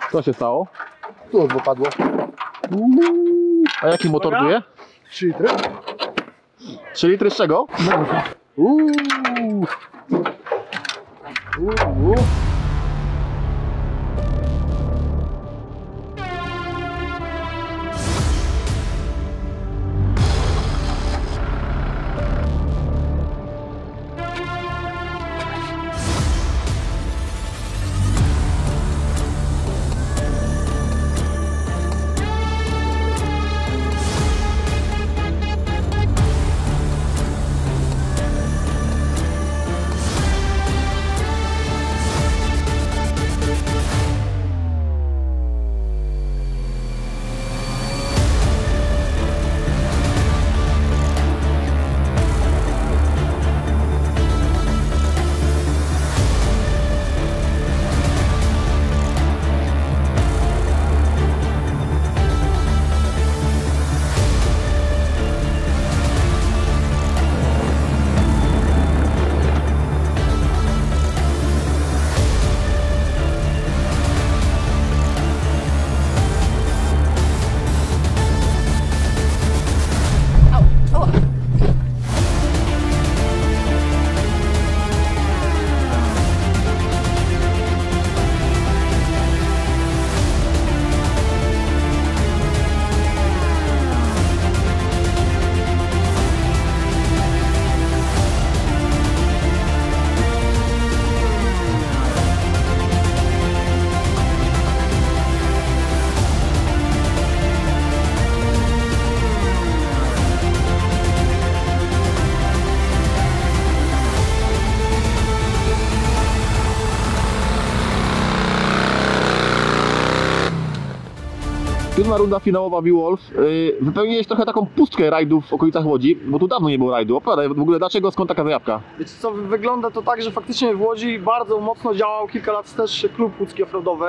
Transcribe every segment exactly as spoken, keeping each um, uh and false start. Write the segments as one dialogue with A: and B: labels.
A: Co się stało?
B: Tu odbo padło.
A: A jaki motor tu jest?
B: trzy litry.
A: trzy litry z czego? Uuu. Uuu. Siódma runda finałowa V-Wolf. Yy, wypełniłeś trochę taką pustkę rajdów w okolicach Łodzi, bo tu dawno nie było rajdu. Opowiadaj w ogóle, dlaczego, skąd taka zajawka?
B: Wiecie co, wygląda to tak, że faktycznie w Łodzi bardzo mocno działał kilka lat też klub łódzki offroadowy.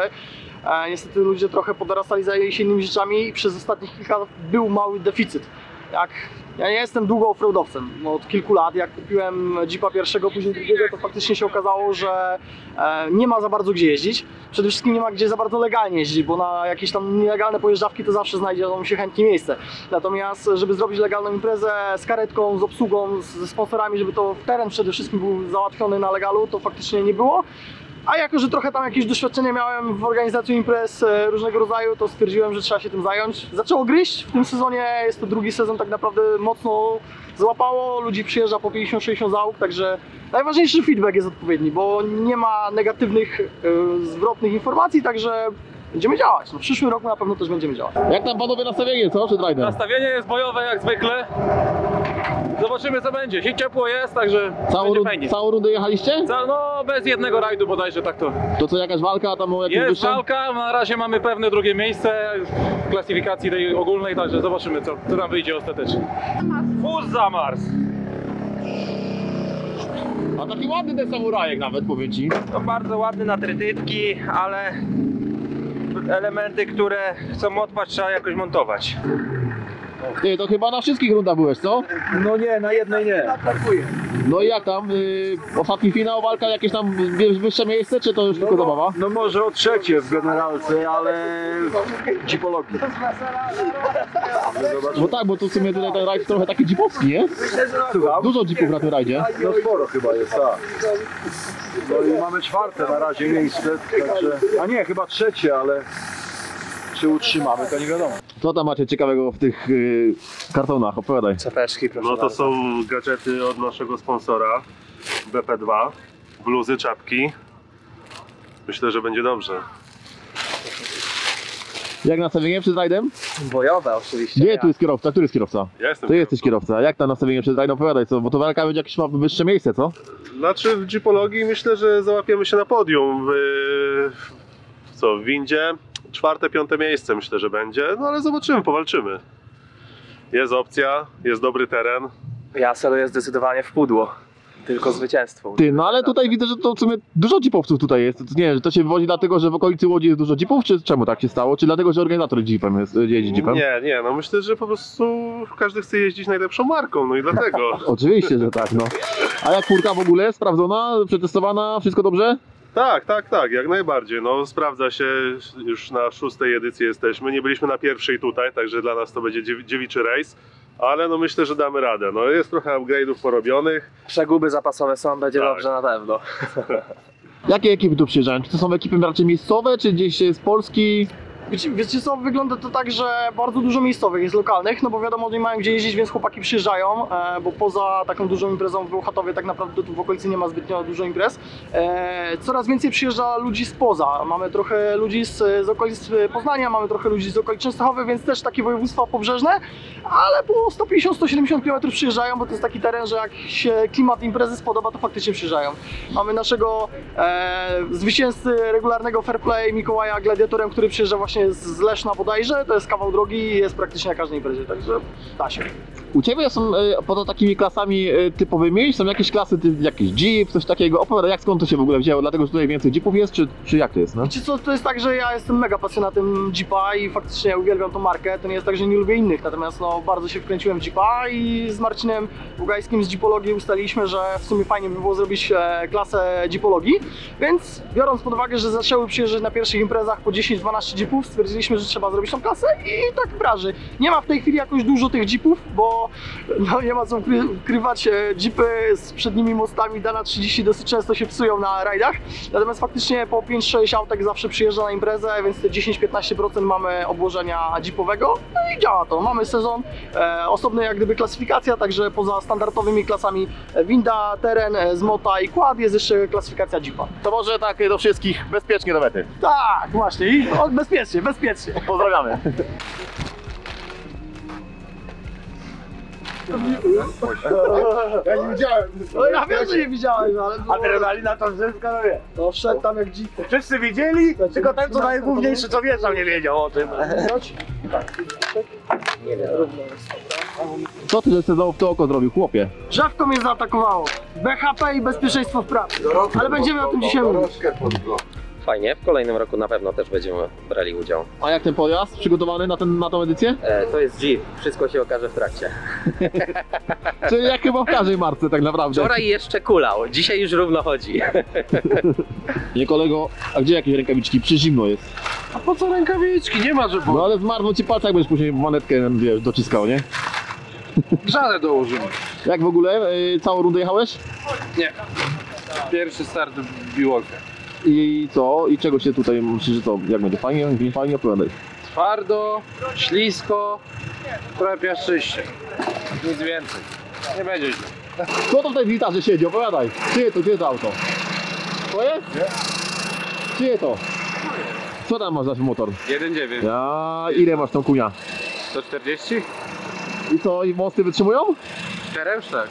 B: E, niestety ludzie trochę podarastali, zajęli się innymi rzeczami i przez ostatnich kilka lat był mały deficyt. Jak ja nie jestem długo offroadowcem, no od kilku lat, jak kupiłem Jeepa pierwszego, później drugiego, to faktycznie się okazało, że e, nie ma za bardzo gdzie jeździć. Przede wszystkim nie ma gdzie za bardzo legalnie jeździć, bo na jakieś tam nielegalne pojeżdżawki to zawsze znajdzie się chętnie miejsce. Natomiast żeby zrobić legalną imprezę z karetką, z obsługą, ze sponsorami, żeby to teren przede wszystkim był załatwiony na legalu, to faktycznie nie było. A jako, że trochę tam jakieś doświadczenie miałem w organizacji imprez różnego rodzaju, to stwierdziłem, że trzeba się tym zająć. Zaczęło gryźć w tym sezonie, jest to drugi sezon, tak naprawdę mocno złapało, ludzi przyjeżdża po pięćdziesiąt sześćdziesiąt załóg, także najważniejszy feedback jest odpowiedni, bo nie ma negatywnych, yy, zwrotnych informacji, także będziemy działać. No, w przyszłym roku na pewno też będziemy działać.
A: Jak tam panowie nastawienie, co? Przed rajdem?
C: Nastawienie jest bojowe jak zwykle. Zobaczymy co będzie. Się ciepło jest, także
A: Całą,
C: będzie
A: rund
C: fajnie.
A: całą rundę jechaliście?
C: Ca no bez jednego rajdu bodajże tak to.
A: To co, jakaś walka tam o jakieś
C: Jest
A: wyższe?
C: walka, na razie mamy pewne drugie miejsce w klasyfikacji tej ogólnej, także zobaczymy co, co nam wyjdzie ostatecznie. Fuz zamars!
A: A taki ładny ten samurajek nawet, powiem ci.
D: To bardzo ładny na trytytki, ale elementy, które chcą odpaść, trzeba jakoś montować.
A: Ty, to chyba na wszystkich rundach byłeś, co?
D: No nie, na jednej nie.
A: No i jak tam? Yy, ostatni finał, walka, jakieś tam wyższe miejsce, czy to już tylko zabawa?
D: No może o trzecie w generalce, ale jeepologii.
A: Bo tak, bo tu w sumie tutaj ten rajd trochę taki jeepowski, nie?
D: Słucham?
A: Dużo jeepów na tym rajdzie.
D: No sporo chyba jest, tak. No i mamy czwarte na razie miejsce, także... A nie, chyba trzecie, ale... Czy utrzymamy, to nie wiadomo.
A: Co tam macie ciekawego w tych yy, kartonach? Opowiadaj.
D: Czapeczki, proszę
E: No to są gadżety od naszego sponsora B P dwa, bluzy, czapki. Myślę, że będzie dobrze.
A: Jak nastawienie przed rajdem?
D: Bojowe oczywiście.
A: Gdzie tu jest kierowca? Który jest kierowca?
E: Ja jestem
A: Ty jesteś kierowca. Jak tam nastawienie przed rajdem? Opowiadaj, co? Bo to walka będzie jakieś ma wyższe miejsce, co?
E: Znaczy w jeepologii myślę, że załapiemy się na podium. W, w co, w windzie czwarte, piąte miejsce myślę, że będzie. No ale zobaczymy, powalczymy. Jest opcja, jest dobry teren.
D: Ja celuję zdecydowanie w pudło. Tylko zwycięstwo.
A: Ty, no ale tutaj widzę, że to w sumie dużo jeepowców tutaj jest. To, nie wiem, że to się wywodzi dlatego, że w okolicy Łodzi jest dużo jeepów, czy czemu tak się stało? Czy dlatego, że organizator jeepem jest, jeździ jeepem?
E: Nie, nie, no myślę, że po prostu każdy chce jeździć najlepszą marką, no i dlatego.
A: Oczywiście, że tak, no. A jak furka w ogóle? Sprawdzona? Przetestowana? Wszystko dobrze?
E: Tak, tak, tak, jak najbardziej. No, sprawdza się, już na szóstej edycji jesteśmy. Nie byliśmy na pierwszej tutaj, także dla nas to będzie dziew dziewiczy rejs. Ale no myślę, że damy radę. No, jest trochę upgrade'ów porobionych.
F: Przeguby zapasowe są, będzie
E: Tak.
F: dobrze na pewno.
A: Jakie ekipy tu przyjeżdżają? Czy to są ekipy raczej miejscowe, czy gdzieś z Polski?
B: Wiecie, wiecie co, wygląda to tak, że bardzo dużo miejscowych jest lokalnych, no bo wiadomo, oni mają gdzie jeździć, więc chłopaki przyjeżdżają, e, bo poza taką dużą imprezą w Bełchatowie tak naprawdę tu w okolicy nie ma zbytnio dużo imprez. E, coraz więcej przyjeżdża ludzi spoza, mamy trochę ludzi z, z okolic Poznania, mamy trochę ludzi z okolic Częstochowy, więc też takie województwa pobrzeżne, ale po sto pięćdziesiąt do stu siedemdziesięciu kilometrów przyjeżdżają, bo to jest taki teren, że jak się klimat imprezy spodoba, to faktycznie przyjeżdżają. Mamy naszego e, zwycięzcy regularnego Fair Play Mikołaja Gladiatorem, który przyjeżdża właśnie z Leszna bodajże, to jest kawał drogi i jest praktycznie na każdej imprezie, także da się.
A: U Ciebie są e, poza takimi klasami e, typowymi, są jakieś klasy, ty, jakiś Jeep, coś takiego. Opowiadaj, jak skąd to się w ogóle wzięło? Dlatego, że tutaj więcej Jeepów jest, czy, czy jak to jest? No?
B: Wiecie co, to jest tak, że ja jestem mega pasjonatem Jeepa i faktycznie uwielbiam tą markę, to nie jest tak, że nie lubię innych, natomiast no bardzo się wkręciłem w Jeepa i z Marcinem Bugajskim z Jeepologii ustaliliśmy, że w sumie fajnie by było zrobić e, klasę Jeepologii, więc biorąc pod uwagę, że zaczęły przyjeżdżać na pierwszych imprezach po dziesięć dwanaście Jeepów, stwierdziliśmy, że trzeba zrobić tą klasę i tak branży. Nie ma w tej chwili jakoś dużo tych Jeepów, bo no, nie ma co ukry ukrywać, e, Jeepy z przednimi mostami Dana trzydzieści dosyć często się psują na rajdach, natomiast faktycznie po pięć sześć autek zawsze przyjeżdża na imprezę, więc te dziesięć do piętnastu procent mamy obłożenia jeepowego, no i działa to. Mamy sezon, e, osobny jak gdyby klasyfikacja, także poza standardowymi klasami winda, teren, e, zmota i quad jest jeszcze klasyfikacja jeepa.
A: To może tak do wszystkich, bezpiecznie do mety.
B: Tak, właśnie i o, bezpiecznie, bezpiecznie.
A: Pozdrawiamy.
B: Ja nie widziałem. No ja wiem, że nie widziałeś, ale było...
F: Adrenalina to wszystko, no wie.
B: No wszedł tam jak dzik.
F: Wszyscy widzieli, tylko ten co najgłówniejszy co wjeżdżał nie wiedział o tym.
A: Co ty, że sezonów to oko zrobił, chłopie?
B: Drzewko mnie zaatakowało. B H P i bezpieczeństwo w pracy. Ale będziemy o tym dzisiaj mówić.
F: Fajnie, w kolejnym roku na pewno też będziemy brali udział.
A: A jak ten pojazd przygotowany na, ten, na tą edycję?
F: E, to jest Jeep, wszystko się okaże w trakcie.
A: Czyli jak chyba w każdej marce tak naprawdę.
F: Wczoraj jeszcze kulał, dzisiaj już równo chodzi.
A: Nie kolego, a gdzie jakieś rękawiczki? Przy zimno jest.
D: A po co rękawiczki? Nie ma, że
A: No ale zmarzną ci palce, jak będziesz później manetkę, wiesz, dociskał, nie?
D: grzane dołożymy.
A: Jak w ogóle? Yy, całą rundę jechałeś?
D: Nie. Pierwszy start w Biłolce.
A: I co? I czego się tutaj myślisz, że to? Jak będzie? Fajnie? Nie fajnie? Opowiadaj.
D: Twardo, ślisko, trochę piaszczyście. Nic więcej. Nie będzie źle.
A: Kto to w tej gitarze siedzi? Opowiadaj. Czyje to? Czyje to auto? Twoje? Nie. Czyje to? Co tam masz za motor?
D: jeden dziewięć.
A: Ja, ile masz tą kunia?
D: sto czterdzieści?
A: I co? I mosty wytrzymują?
D: Cztery? Tak.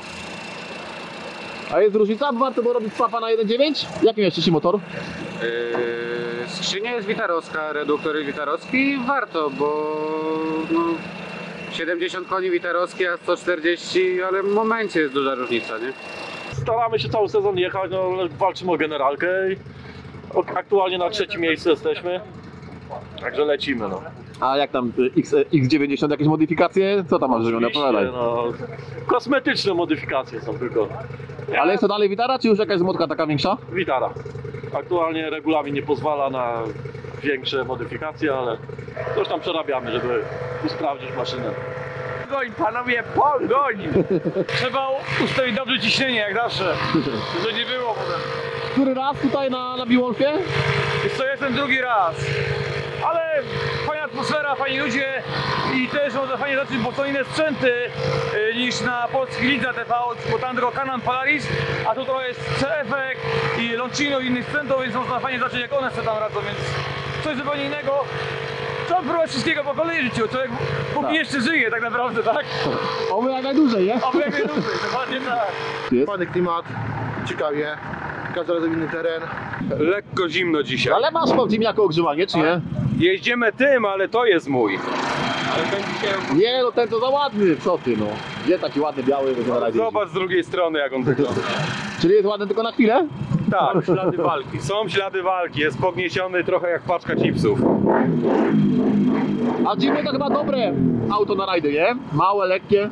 A: A jest różnica? Warto było robić papa na jeden dziewięć? Jaki miałeś wcześniej motor?
G: Yy, skrzynia jest witarowska, reduktor jest witarowski, warto, bo no, siedemdziesiąt koni witarowskie, a sto czterdzieści, ale w momencie jest duża różnica, nie?
C: Staramy się cały sezon jechać, no, walczymy o generalkę i aktualnie na trzecim miejscu jesteśmy. Także lecimy, no.
A: A jak tam X, X dziewięćdziesiąt, jakieś modyfikacje? Co tam masz zrobione?
C: Oczywiście,
A: Opowiadaj.
C: no, kosmetyczne modyfikacje są tylko.
A: Ale jest to dalej witara, czy już jakaś zmotka taka większa?
C: Witara. Aktualnie regulamin nie pozwala na większe modyfikacje, ale coś tam przerabiamy, żeby usprawnić maszynę.
F: Goń, panowie, pogoń!
C: Trzeba ustawić dobrze ciśnienie, jak zawsze. Żeby nie było potem.
A: Który raz tutaj na, na Biłolfie?
C: Jest to jestem drugi raz. Ale fajna atmosfera, fajni ludzie i też można fajnie zacząć, bo są inne sprzęty y, niż na polskich lidze T V, bo tam tylko Canon Polaris, a tu trochę jest C F i Loncino i innych sprzętów, więc można fajnie zacząć, jak one sobie tam radzą, więc coś zupełnie innego. Trzeba próbować wszystkiego po kolei życiu, człowiek póki
A: Tak.
C: jeszcze żyje tak naprawdę, tak?
A: Oby jak najdłużej, nie?
C: A jak najdłużej, dokładnie tak.
H: Fajny klimat, ciekawie, każdy razem inny teren.
G: Lekko zimno dzisiaj.
A: Ale masz po tym jako ogrzewanie, czy nie?
G: Jeździmy tym, ale to jest mój.
A: Nie, no ten to za ładny, co ty no. Jest taki ładny, biały, będzie na razie.
G: Zobacz z drugiej strony, jak on wygląda.
A: Czyli jest ładny tylko na chwilę?
G: Tak, ślady walki. Są ślady walki, jest pognieciony trochę jak paczka chipsów.
A: A Jeepy to chyba dobre auto na rajdy, nie? Małe, lekkie.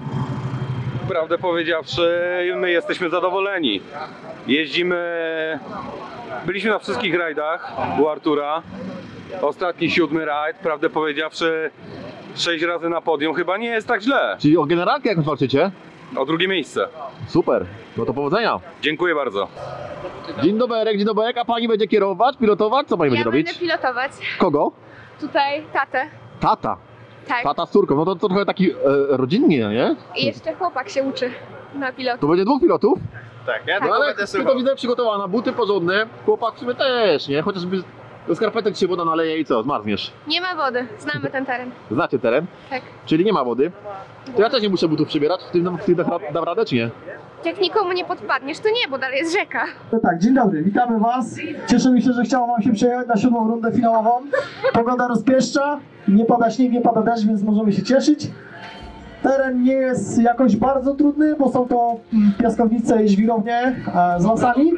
G: Prawdę powiedziawszy, my jesteśmy zadowoleni. Jeździmy
I: Byliśmy na wszystkich rajdach u Artura. Ostatni siódmy rajd, prawdę powiedziawszy, sześć razy na podium, chyba nie jest tak źle.
A: Czyli o generalkę jak walczycie?
I: O drugie miejsce.
A: Super, no to powodzenia.
I: Dziękuję bardzo.
A: Dzień dobry, dzień dobry, a pani będzie kierować, pilotować? Co pani
J: Ja
A: będzie robić?
J: będę pilotować.
A: Kogo?
J: Tutaj tatę.
A: Tata.
J: Tak.
A: Tata z córką, no to, to trochę taki e, rodzinnie, nie?
J: I jeszcze chłopak się uczy na pilota.
A: To będzie dwóch pilotów?
B: Tak, ja
A: No
B: tylko
A: ale
B: będę
A: ty
B: słuchał.
A: to widzę przygotowana, buty porządne, chłopak w sumie też, nie? Chociażby do skarpetek się woda naleje i co, zmarzniesz.
J: Nie ma wody, znamy ten teren.
A: Znacie teren?
J: Tak.
A: Czyli nie ma wody. To ja też nie muszę butów przybierać, w tym, w tym dam, dam radę czy nie?
J: Jak nikomu nie podpadniesz, to nie, bo dalej jest rzeka.
B: No tak, dzień dobry, witamy Was. Cieszymy się, że chciało Wam się przejechać na siódmą rundę finałową. Pogoda rozpieszcza, nie pada śnieg, nie pada deszcz, więc możemy się cieszyć. Teren nie jest jakoś bardzo trudny, bo są to mm, piaskownice i żwirownie e, z lasami.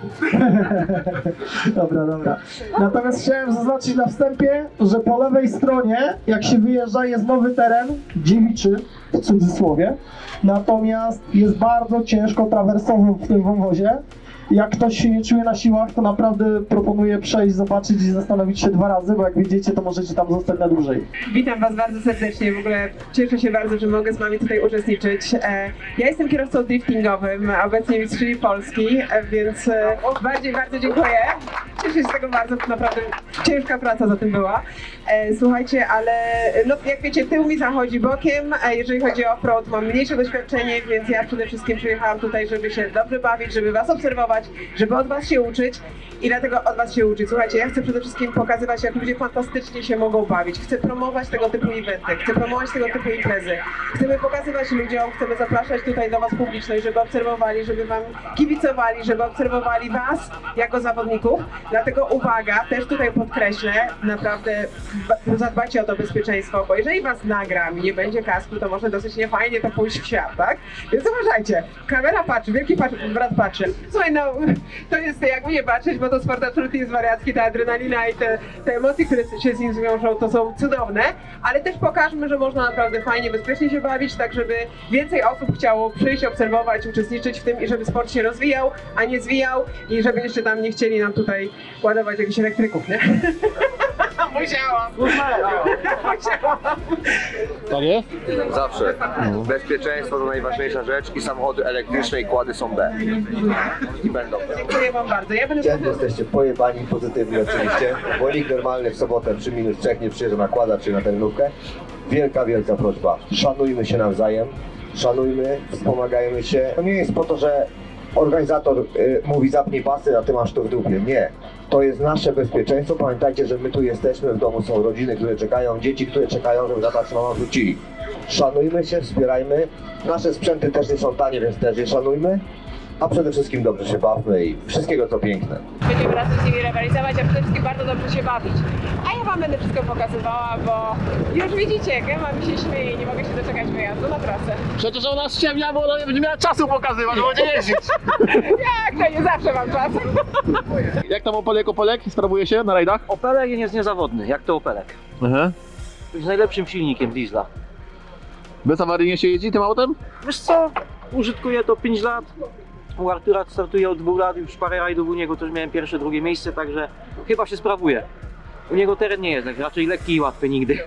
B: Dobra, dobra. Natomiast chciałem zaznaczyć na wstępie, że po lewej stronie, jak się wyjeżdża, jest nowy teren, dziewiczy w cudzysłowie. Natomiast jest bardzo ciężko trawersowo w tym wąwozie. Jak ktoś się nie czuje na siłach, to naprawdę proponuję przejść, zobaczyć i zastanowić się dwa razy, bo jak widzicie, to możecie tam zostać na dłużej.
K: Witam Was bardzo serdecznie, w ogóle cieszę się bardzo, że mogę z Wami tutaj uczestniczyć. Ja jestem kierowcą driftingowym, obecnie mistrzyni Polski, więc bardziej bardzo dziękuję. Cieszę się z tego bardzo, naprawdę ciężka praca za tym była. Słuchajcie, ale no, jak wiecie, tył mi zachodzi bokiem, jeżeli chodzi o off-road, mam mniejsze doświadczenie, więc ja przede wszystkim przyjechałam tutaj, żeby się dobrze bawić, żeby Was obserwować, żeby od Was się uczyć i dlatego od Was się uczyć. Słuchajcie, ja chcę przede wszystkim pokazywać, jak ludzie fantastycznie się mogą bawić. Chcę promować tego typu eventy, chcę promować tego typu imprezy. Chcemy pokazywać ludziom, chcemy zapraszać tutaj do Was publiczność, żeby obserwowali, żeby Wam kibicowali, żeby obserwowali Was jako zawodników. Dlatego uwaga, też tutaj podkreślę, naprawdę zadbajcie o to bezpieczeństwo, bo jeżeli Was nagram i nie będzie kasku, to może dosyć niefajnie to pójść w świat, tak? Więc uważajcie, kamera patrzy, wielki patrzy, brat patrzy. Słuchaj, no, to jest jak mnie patrzeć, bo to sport absolutnie jest wariacki, ta adrenalina i te, te emocje, które się z nim zwiążą, to są cudowne, ale też pokażmy, że można naprawdę fajnie, bezpiecznie się bawić, tak żeby więcej osób chciało przyjść, obserwować, uczestniczyć w tym i żeby sport się rozwijał, a nie zwijał i żeby jeszcze tam nie chcieli nam tutaj ładować jakichś elektryków, nie? Musiałam! Musiałam!
A: Tak jest?
L: Zawsze. Bezpieczeństwo to najważniejsza rzecz i samochody elektryczne i kłady są B. I będą.
K: Dziękuję Wam bardzo. Ja będę...
M: Wszędzie jesteście pojebani pozytywnie oczywiście, bo nikt normalny w sobotę przy minus trzech nie przyjeżdża na kłada czy na terenówkę. Wielka, wielka prośba. Szanujmy się nawzajem, szanujmy, wspomagajmy się. To nie jest po to, że organizator y, mówi zapnij pasy, a ty masz to w dupie. Nie. To jest nasze bezpieczeństwo. Pamiętajcie, że my tu jesteśmy, w domu są rodziny, które czekają, dzieci, które czekają, żeby tata czy mama wrócili. Szanujmy się, wspierajmy. Nasze sprzęty też nie są tanie, więc też je szanujmy. A przede wszystkim dobrze się bawmy i wszystkiego co piękne.
K: Będziemy razem z nimi rywalizować, a przede wszystkim bardzo dobrze się bawić. A ja Wam będę wszystko pokazywała, bo już widzicie, Gema mi się śmieje i nie mogę się doczekać wyjazdu na trasę.
A: Przecież ona ściemnia, bo ona nie będzie miała czasu pokazywać, bo będzie jeździć.
K: Jak to nie zawsze mam czas.
A: Jak tam Opelek, Opelek? Sprawuje się na rajdach?
N: Opelek jest niezawodny, jak to Opelek.
A: Aha.
N: Z najlepszym silnikiem diesla.
A: Bezawaryjnie się jeździ tym autem?
N: Wiesz co, użytkuję to pięć lat. U Artura startuję od dwóch lat, już parę rajdów u niego też miałem pierwsze, drugie miejsce, także chyba się sprawuje. U niego teren nie jest raczej lekki i łatwy nigdy.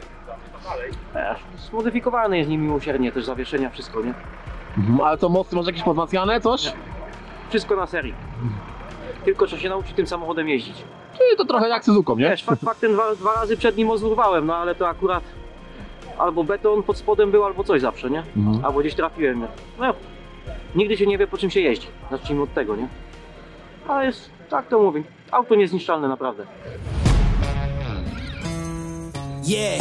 N: Zmodyfikowany jest nim miłosiernie, też zawieszenia, wszystko, nie?
A: Mhm, ale co, mosty może jakieś pozmacniane, coś?
N: Nie. Wszystko na serii. Tylko trzeba się nauczyć tym samochodem jeździć.
A: Czyli to trochę jak Suzuką, nie?
N: Wiesz, fakt, faktem dwa, dwa razy przed nim ozurwałem, no ale to akurat albo beton pod spodem był, albo coś zawsze, nie? Mhm. Albo gdzieś trafiłem. No, nigdy się nie wie, po czym się jeździ. Zacznijmy od tego, nie? Ale jest, tak to mówię, auto niezniszczalne naprawdę.
O: Yeah.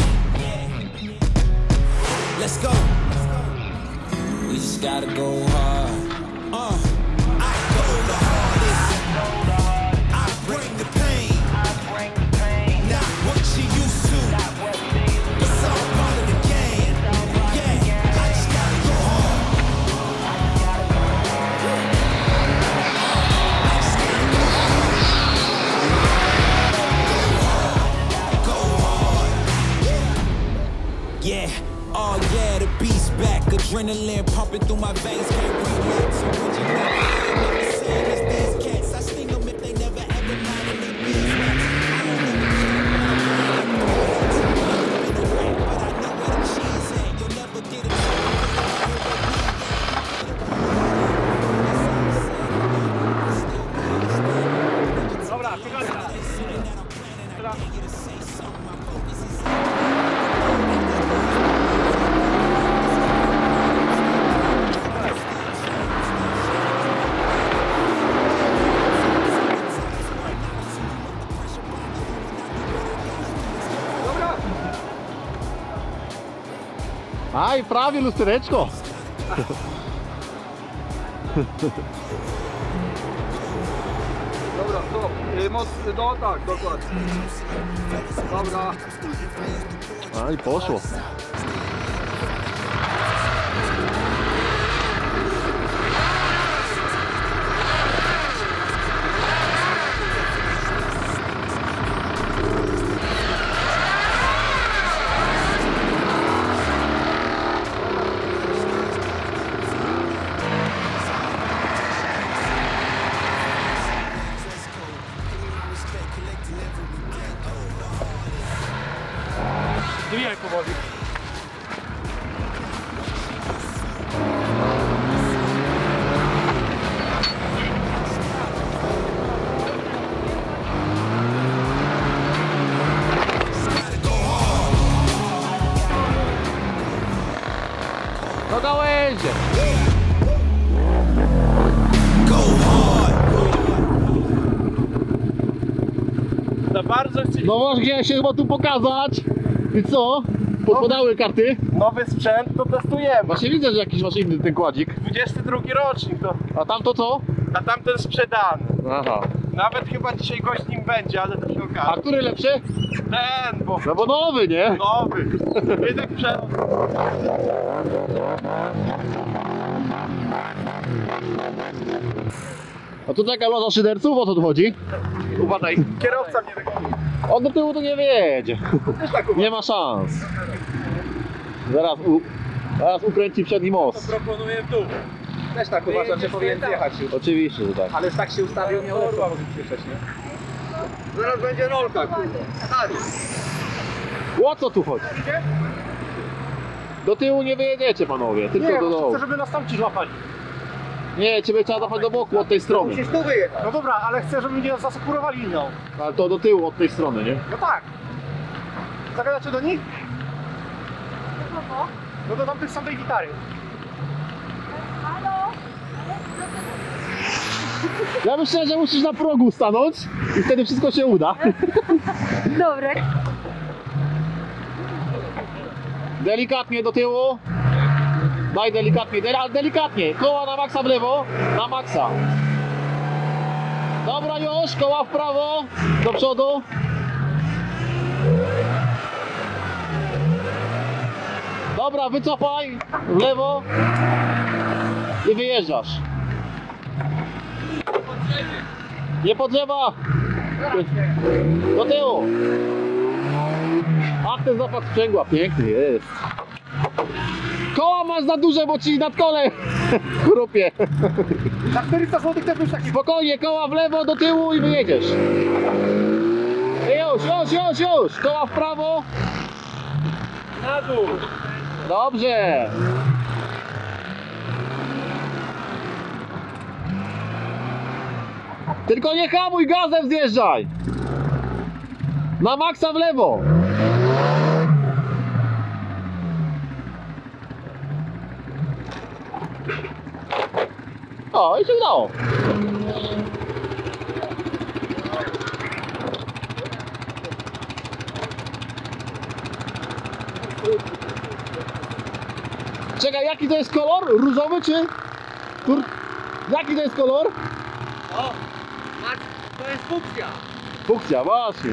O: Let's go. We just gotta go hard. Uh, I go the hardest. I bring the pain. Not what you used to. It's all part of the game. Yeah, I just gotta go hard. I just gotta go hard. Go hard. Yeah. Oh yeah, the beat's back, adrenaline pumping through my veins, can't relax. Original, I ain't never seen as these cats. I sting them if they never ever mind.
A: Aj, prawie lustereczko.
I: Dobra, stop. Y, moc, no tak, dokładnie. Dobra.
A: Aj, poszło.
C: Zwijaj powoli.
A: Do gałęzie.
C: Za bardzo chcę...
A: No właśnie, chciałem się chyba tu pokazać. I co? Podpodały karty?
C: Nowy sprzęt, to testujemy.
A: Właśnie widzę, że jakiś masz inny ten kładzik.
C: dwudziesty drugi rocznik to.
A: A tam to co?
C: A tamten sprzedany.
A: Aha.
C: Nawet chyba dzisiaj gość nim będzie, ale to się okaże.
A: A który lepszy?
C: Ten, bo...
A: No bo nowy, nie?
C: Nowy. Jednak przed...
A: A tu taka loża szyderców, o co tu chodzi?
C: Uważaj, kierowca mnie wygodzi.
A: On do tyłu to nie wyjedzie. Nie ma szans. Zaraz, u... Zaraz ukręci przedni most.
C: Proponuję w dół.
N: Też tak uważam, że powinien zjechać już.
A: Oczywiście, że tak.
N: Ale tak się ustawił, miał lepszą pozycję wcześniej.
C: Zaraz będzie rolka, kurwa.
A: O co tu chodzi? Do tyłu nie wyjedziecie, panowie, tylko
B: Nie,
A: do dołu.
B: chcę, żeby nas tam ci złapali.
A: Nie, ciebie trzeba złapać do boku, od tej strony.
B: Musisz tu wyjechać. No dobra, ale chcę, żeby mnie zasekurowali linią.
A: Ale to do tyłu, od tej strony, nie?
B: No tak. Zagadacie do nich? No do tamtych samej gitary.
A: Ja myślę, że musisz na progu stanąć i wtedy wszystko się uda.
J: Dobre.
A: Delikatnie do tyłu. Daj delikatnie, de delikatnie. Koła na maksa w lewo, na maksa. Dobra już, koła w prawo, do przodu. Dobra, wycofaj w lewo i wyjeżdżasz. Nie po drzewach. Do tyłu. Ach, ten zapach sprzęgła, piękny jest. Koła masz za duże, bo ci nad kole chrupie.
B: Za czterysta złotych też już taki.
A: Spokojnie, koła w lewo, do tyłu i wyjedziesz. I już, już, już, już. Koła w prawo.
C: Na dół.
A: Dobrze. Tylko nie hamuj, gazem zjeżdżaj. Na maksa w lewo. O, i się udało. Czekaj, jaki to jest kolor? Różowy czy? Kur... Jaki to jest kolor?
C: O, to jest funkcja.
A: Funkcja, właśnie.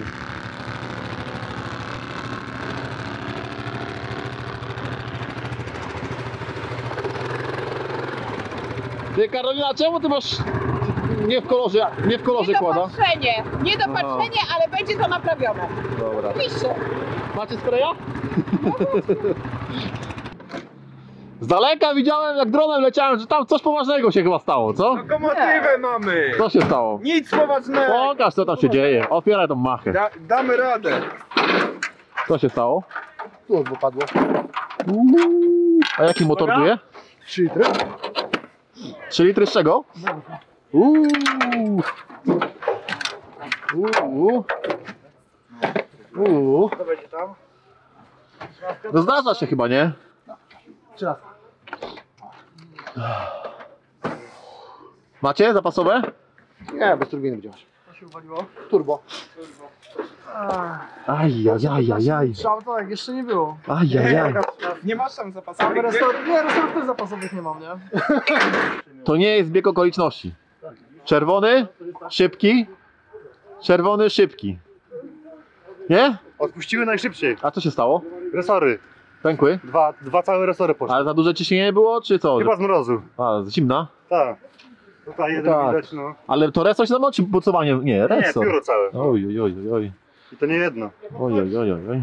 A: Ty, Karolina, czemu ty masz nie w kolorze, nie w kolorze kłada?
P: Niedopatrzenie, niedopatrzenie, ale będzie to naprawione.
A: Dobra.
P: Oczywiście.
A: Macie spraya? Z daleka widziałem, jak dronem leciałem, że tam coś poważnego się chyba stało, co?
I: Lokomotywę mamy!
A: Co się stało?
I: Nic poważnego!
A: Pokaż, co tam się dzieje. Otwieraj tą machę.
I: Da, damy radę.
A: Co się stało?
B: Tu odbo padło.
A: A jaki motor tu jest?
B: trzy litry.
A: trzy litry z czego? Uuu. Uuu. Uuu.
B: Co będzie tam?
A: No zdarza się chyba, nie?
B: Trzy raz.
A: Macie zapasowe?
B: Nie, bez turbiny będzie. Co się uwaliło? Turbo.
A: Ajajajajaj.
B: Trzeba to tak, jeszcze nie było.
A: Ajajaj.
B: Nie masz tam zapasowych? Resor- nie, resorów też zapasowych nie mam, nie?
A: To nie jest bieg okoliczności. Czerwony, szybki, czerwony, szybki. Nie?
Q: Odpuściły najszybciej.
A: A co się stało?
Q: Resory.
A: Pękły?
Q: Dwa, dwa całe resory poszły.
A: Ale za duże ciśnienie było, czy co?
Q: Chyba z mrozu.
A: A, zimna?
Q: Tak. Tutaj jeden
A: Tak.
Q: widać, no.
A: Ale to resor się zamknął, czy pucowanie? Nie, resor.
Q: Nie, pióro całe.
A: Oj, oj, oj, oj.
Q: I to nie jedno.
A: Oj, oj, oj, oj.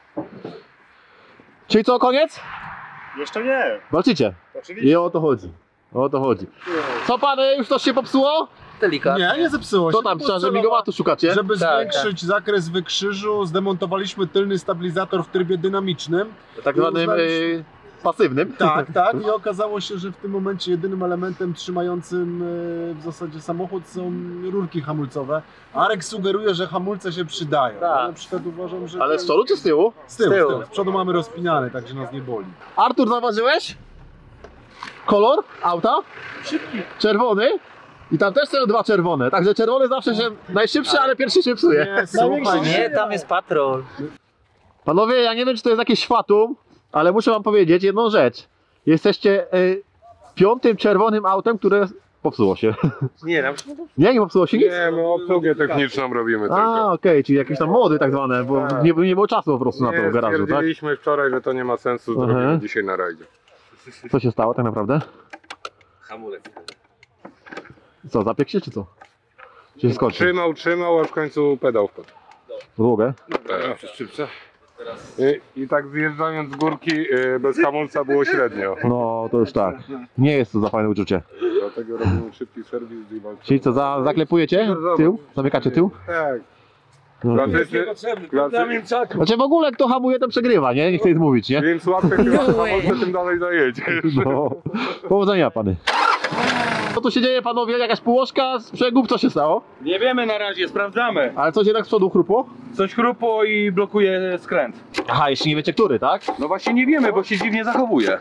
A: Czyli co, koniec?
Q: Jeszcze nie.
A: Walczycie?
Q: Oczywiście.
A: I o to chodzi. O to chodzi. Co pany, już coś się popsuło?
F: Delikatnie.
H: Nie, nie zepsuło się.
A: To tam,
H: To było
A: że
H: celowo.
A: migomatu szukacie?
H: Żeby
F: Tak,
H: zwiększyć zakres wykrzyżu, zdemontowaliśmy tylny stabilizator w trybie dynamicznym.
A: Tak zwanym
H: Uznaliśmy-
A: yy, pasywnym.
H: Tak, tak. I okazało się, że w tym momencie jedynym elementem trzymającym yy, w zasadzie samochód są rurki hamulcowe. Arek sugeruje, że hamulce się przydają.
A: Tak.
H: Ja na przykład uważam, że...
A: Ale z przodu czy z tyłu?
H: Z tyłu,
A: Z
H: z
A: tyłu.
H: tyłu. Z przodu mamy rozpinane, także nas nie boli.
A: Artur, zauważyłeś? Kolor auta?
H: Szybki.
A: Czerwony. I tam też są dwa czerwone. Także czerwony zawsze się najszybszy, ale pierwszy się psuje.
H: Nie, słuchaj,
N: Nie, tam jest patrol.
A: Panowie, ja nie wiem, czy to jest jakieś fatum, ale muszę wam powiedzieć jedną rzecz. Jesteście y, piątym czerwonym autem, które popsuło się.
I: Nie, nam
A: Nie, nie popsuło się nic?
I: Nie, my obsługę techniczną robimy tylko.
A: A, okej, czyli jakieś tam mody tak zwane, bo
I: Tak.
A: nie, nie było czasu po prostu na to w
I: Nie,
A: garażu, tak?
I: stwierdziliśmy wczoraj, że to nie ma sensu,
A: Aha.
I: zrobimy dzisiaj na rajdzie.
A: Co się stało tak naprawdę?
I: Hamulec.
A: Co, zapiekł się czy co? Czy się skoczył?
I: Trzymał, trzymał, aż w końcu pedał wpadł.
A: Podłogę?
I: Tak, przez szybce. I, I tak zjeżdżając z górki y, bez hamulca było średnio.
A: No, to już tak. Nie jest to za fajne uczucie.
I: Dlatego robimy szybki serwis i walczymy.
A: Czyli co, za, zaklepujecie tył? Zamykacie tył?
I: Tak.
A: No, okej.
I: Klasyczny, klasy...
A: Znaczy w ogóle kto hamuje, to przegrywa, nie? Nie chcę nic mówić, nie?
I: Im słabszy chyba hamulce, tym dalej dojedziesz.
A: No. Powodzenia, pany. Co tu się dzieje, panowie? Jakaś półożka z przegub? Co się stało?
C: Nie wiemy na razie, sprawdzamy.
A: Ale coś jednak z przodu chrupło?
C: Coś chrupło i blokuje skręt.
A: Aha, jeszcze nie wiecie który, tak?
C: No właśnie nie wiemy, bo się dziwnie zachowuje.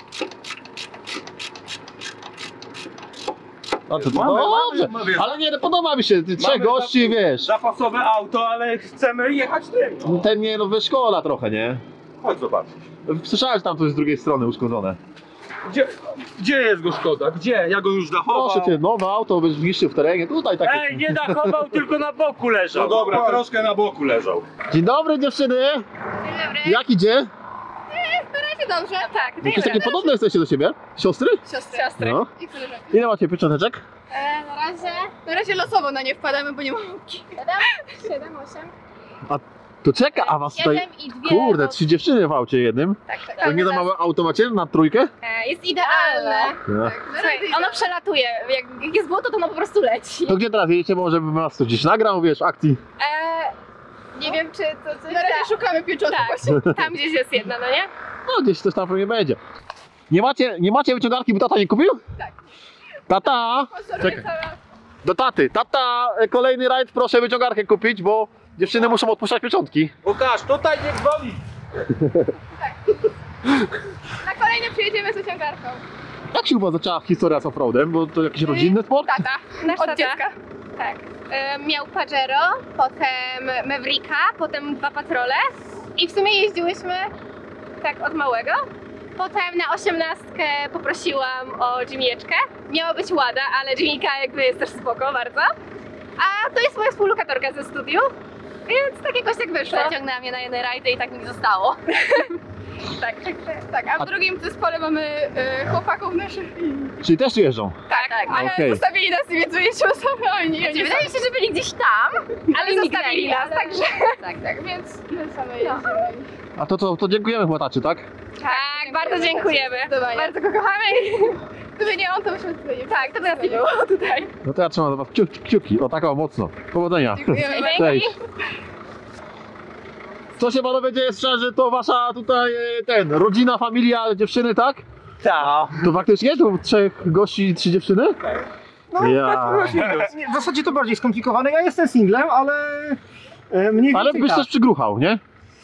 A: No to,
C: Mamy,
A: dobrze,
C: mamy, mamy.
A: ale nie, podoba mi się, ty, trzech gości, wiesz.
C: Zapasowe auto, ale chcemy jechać tym.
A: Ten nie, no wyszkola trochę, nie?
C: Chodź zobaczyć.
A: Słyszałem, że tam coś z drugiej strony uszkodzone.
C: Gdzie, gdzie jest go Szkoda? Gdzie? Ja go już dachował.
A: Proszę cię, nowe auto byś zniszczył w terenie, tutaj takie.
C: Ej, nie dachował, tylko na boku leżał. No dobra, troszkę na boku leżał.
A: Dzień dobry, dziewczyny.
J: Dzień dobry.
A: Jak idzie?
J: Na razie dobrze. Tak,
A: Jakieś takie podobne jesteście do siebie? Siostry?
J: Siostry. Siostry.
A: No.
J: I koleżanki.
A: Ile macie piecząteczek?
J: E, na razie, na razie losowo na nie wpadamy, bo nie mam łapki. siedem, osiem.
A: A to czeka, a was tutaj...
J: Jeden i dwie,
A: Kurde,
J: no.
A: trzy dziewczyny w aucie jednym.
J: Tak, tak.
A: To nie za małe auto macie na trójkę?
J: E, jest idealne.
A: No.
J: Słuchaj, ono przelatuje. Jak jak jest błoto, to ono po prostu leci.
A: To gdzie teraz jedziecie? Może bym was to gdzieś nagrał, wiesz, akcji.
J: E, nie wiem, czy to coś... Na razie szukamy pieczątku. Tak, tam gdzieś jest jedna, no nie?
A: No gdzieś coś tam pewnie będzie. Nie macie, nie macie wyciągarki, bo tata nie kupił?
J: Tak.
A: Tata! Czekaj. Do taty. Tata, e, kolejny rajd, proszę wyciągarkę kupić, bo dziewczyny muszą odpuszczać pieczątki.
C: Łukasz, tutaj nie dzwoni.
J: Na kolejny przyjedziemy z wyciągarką.
A: Jak się u was zaczęła historia z offroadem? Bo to jakiś rodzinny sport?
J: Tata, nasz od tata. Dziecka. Tak. E, miał Pajero, potem Mavericka, potem dwa patrole i w sumie jeździłyśmy tak od małego. Potem na osiemnastkę poprosiłam o Jimmy'eczkę. Miała być Łada, ale Jimmy'ka jakby jest też spoko bardzo. A to jest moja współlokatorka ze studiów, więc tak jakoś tak wyszło. Ciągnęła mnie na jednej rajdy i tak mi zostało. tak, tak, tak. A w drugim zespole mamy y, chłopaków naszych.
A: Czyli też tu jeżdżą?
J: Tak, tak. Ale
A: Okej.
J: zostawili nas, więc jeździły same oni. Znaczy, wydaje mi się, że byli gdzieś tam, ale zostawili nas, także... Tak, tak, więc my same jeździmy.
A: A to co, to dziękujemy chyba tacie, tak?
J: Tak, bardzo dziękujemy. Bardzo go kochamy. Gdyby nie on, to byśmy tutaj nie... Tak, to by nas nie było tutaj.
A: No to ja trzymam za was kciuki, kciuki. O, tak o, mocno. Powodzenia.
J: Dziękujemy.
A: Cześć. Co się panowie dzieje szczerze, to wasza tutaj e, ten, rodzina, familia, dziewczyny, tak?
N: Tak.
A: To faktycznie tu trzech gości i trzy dziewczyny?
R: No,
A: Ja.
R: tak, w zasadzie to bardziej skomplikowane. Ja jestem singlem, ale e, mniej
A: Ale
R: więcej
A: byś
R: tak.
A: też przygruchał, nie?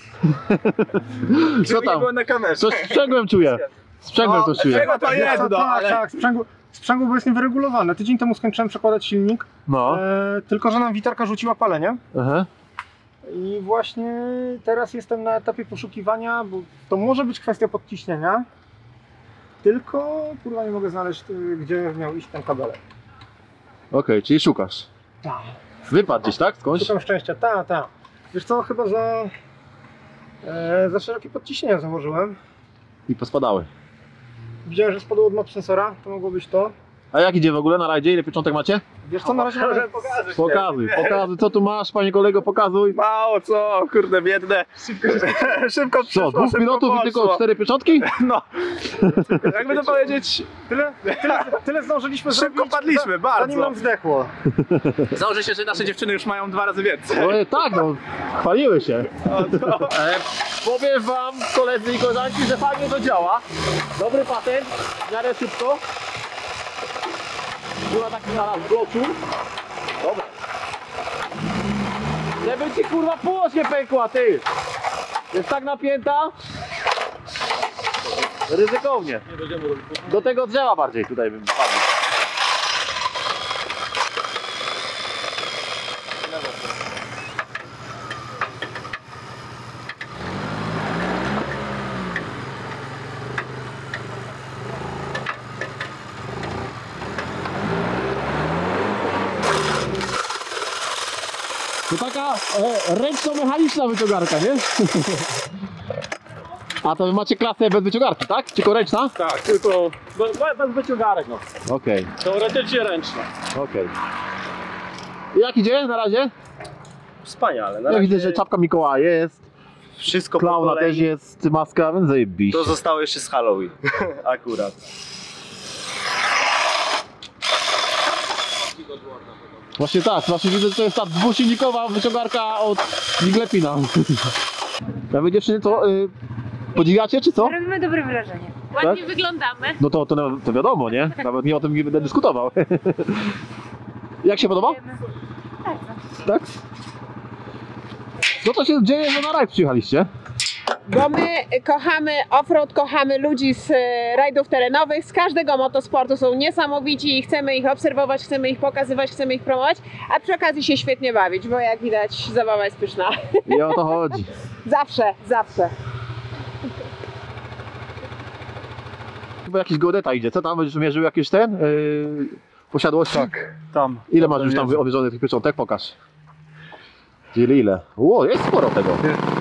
A: Co tam? Coś z sprzęgłem czuję. Sprzęgłem coś czuję.
R: Tak, tak, tak, sprzęgło, sprzęgło było jestem wyregulowane. Tydzień temu skończyłem przekładać silnik,
A: No.
R: e, tylko że nam witarka rzuciła palenie.
A: Aha.
R: I właśnie teraz jestem na etapie poszukiwania, bo to może być kwestia podciśnienia, tylko kurwa nie mogę znaleźć, y, gdzie miał iść ten kabelek.
A: Okej, okay, czyli szukasz.
R: Tak.
A: Wypadł gdzieś, tak? Skądś?
R: Szukam szczęścia, tak, tak. Wiesz co, chyba za, e, za szerokie podciśnienia założyłem.
A: I pospadały.
R: Widziałem, że spadło od map sensora, to mogło być to.
A: A jak idzie w ogóle na rajdzie? Ile pieczątek macie?
R: Wiesz co, na razie może
A: pokazuj, pokazuj, pokazuj, co tu masz, panie kolego, pokazuj.
C: Mało co, kurde biedne. Szybko się Szybko
A: Co, dwóch pilotów i tylko cztery pieczątki?
C: No. Jakby to powiedzieć,
R: tyle, tyle, tyle zdążyliśmy
C: szybko
R: zrobić,
C: padliśmy, bardzo.
R: zanim nam zdechło.
C: Założę się, że nasze dziewczyny już mają dwa razy więcej.
A: No tak, no, chwaliły się. E, powiem wam, koledzy i koleżanki, że fajnie to działa. Dobry patent, w miarę szybko. Była taki zaraz bloku. Dobra. Żeby ci kurwa półoś nie pękła, ty! Jest tak napięta. Ryzykownie. Do tego drzewa bardziej tutaj bym padł. To taka e, ręczno-mechaniczna wyciągarka, nie? A to wy macie klasę bez wyciągarki, tak? Tylko ręczna?
C: Tak, tylko bez, bez wyciągarek, no.
A: Okej. Okay.
C: Teoretycznie ręczna.
A: Okej. Okay. Jak idzie na razie?
C: Wspaniale. Na
A: ja
C: razie...
A: widzę, że czapka Mikołaja jest.
C: Wszystko
A: klauna też jest, maska, więc zajebiście.
C: To zostało jeszcze z Halloween. Akurat.
A: Właśnie tak, właśnie widzę, że to jest ta dwusilnikowa wyciągarka od Miglepina. A wy dziewczyny to y, podziwiacie, czy co?
J: Robimy dobre wrażenie. Ładnie tak? Wyglądamy.
A: No to, to, to wiadomo, nie? Nawet nie o tym nie będę dyskutował. Jak się podoba?
J: Bardzo.
A: Tak? Co to się dzieje, że na rajd przyjechaliście?
P: Bo my kochamy offroad, kochamy ludzi z rajdów terenowych, z każdego motosportu, są niesamowici i chcemy ich obserwować, chcemy ich pokazywać, chcemy ich promować, a przy okazji się świetnie bawić, bo jak widać zabawa jest pyszna.
A: I o to chodzi.
P: Zawsze, zawsze.
A: Chyba jakiś geodeta idzie, co tam? Będziesz mierzył jakieś ten? Yy, posiadłości?
D: Tak, tam.
A: Ile masz już tam obierzonych tych pieczątek? Pokaż. Ile, ile? Ło, jest sporo tego.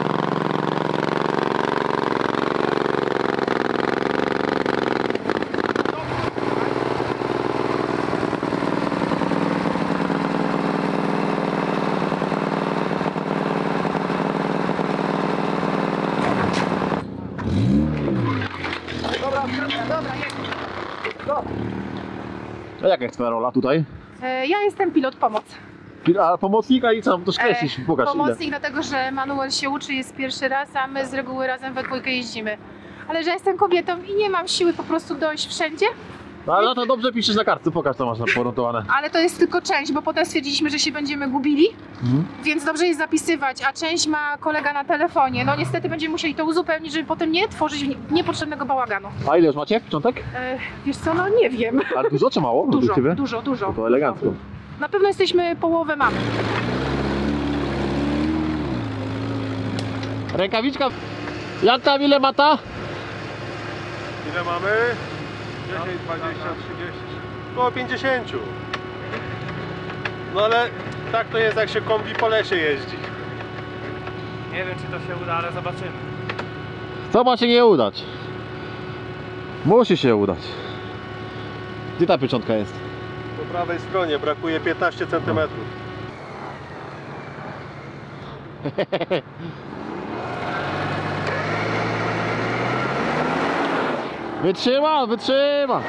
A: A jaka jest twoja rola tutaj?
S: E, ja jestem pilot pomoc.
A: A pomocnika i co tam to skreślisz?
S: E,
A: Pokaż
S: pomocnik,
A: ile.
S: dlatego że Manuel się uczy, jest pierwszy raz, a my z reguły razem we dwójkę jeździmy. Ale że jestem kobietą i nie mam siły po prostu dojść wszędzie.
A: No ale to dobrze piszesz na kartce, pokaż co masz ponotowane.
S: Ale to jest tylko część, bo potem stwierdziliśmy, że się będziemy gubili,
A: mhm.
S: więc dobrze jest zapisywać, a część ma kolega na telefonie. No niestety będziemy musieli to uzupełnić, żeby potem nie tworzyć niepotrzebnego bałaganu.
A: A ile już macie pieczątek?
S: E, wiesz co, no nie wiem.
A: Ale dużo czy mało?
S: Dużo, dużo, dużo.
A: No to elegancko.
S: Na pewno jesteśmy połowę mamy.
A: Rękawiczka. Jak tam ile mata?
E: Ile mamy? dziesięć, dwadzieścia, trzydzieści. Około pięćdziesiąt. No ale tak to jest, jak się kombi po lesie jeździ.
C: Nie wiem, czy to się uda, ale zobaczymy.
A: Co ma się nie udać? Musi się udać. Gdzie ta pieczątka jest?
E: Po prawej stronie brakuje piętnaście centymetrów.
A: Wytrzyma, wytrzyma.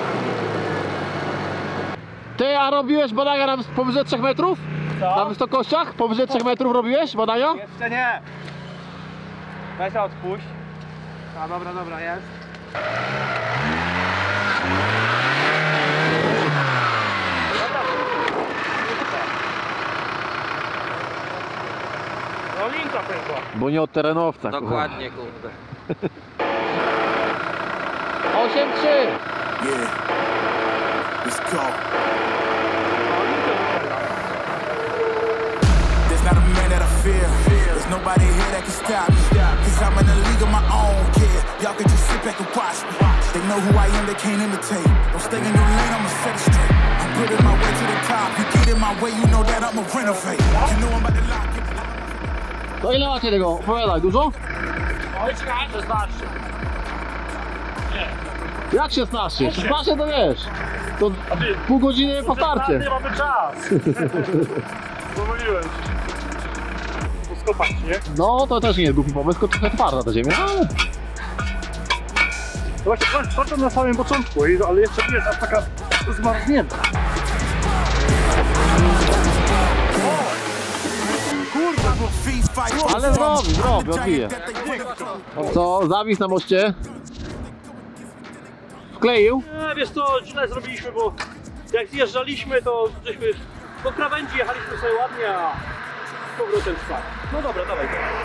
A: Ty, a robiłeś badania na powyżej trzech metrów?
C: Co?
A: Na wysokościach? Powyżej trzech metrów robiłeś badania?
C: Jeszcze nie. Weź odpuść. A dobra, dobra, jest. No linka pękła.
A: Bo nie od terenowca.
F: Dokładnie, kurde.
A: osiem trzy.
O: Yeah. Let's go. There's not a man that I fear. nobody here that can stop me. Cause I'm in a league of my own, yeah. Y'all can just sit back and watch me. They know who I am, they can't imitate. Don't stay in your lane, I'ma set it straight. I'm putting my way to the top. You get in my way, you know that I'ma renovate. You know I'm about to lock it.
A: To ile macie tego? Opowiadaj, dużo?
C: szesnaście.
A: Jak szesnaście? szesnaście to wiesz. To pół godziny po starcie.
Q: Nie mamy czas. Pomyliłem się. Poskopać, nie?
A: No to też nie jest głupi pomysł, tylko trochę twarda ta ziemia, ale...
Q: To właśnie patrzę na samym początku, ale jeszcze nie jest aż taka zmarznięta.
A: Ale zrobi, zrobi, odbije. Co, zawis na moście? Wkleił?
C: Nie, wiesz co, źle zrobiliśmy, bo jak zjeżdżaliśmy, to żeśmy po krawędzi jechaliśmy sobie ładnie, a z powrotem spadł. No dobra, dawaj.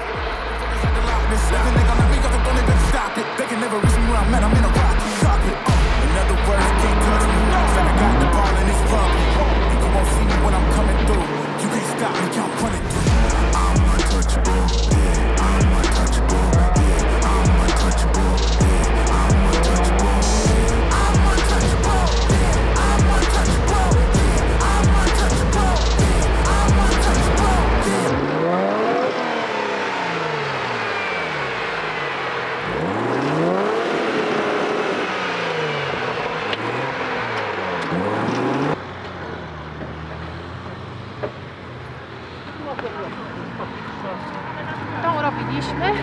S: To robiliśmy.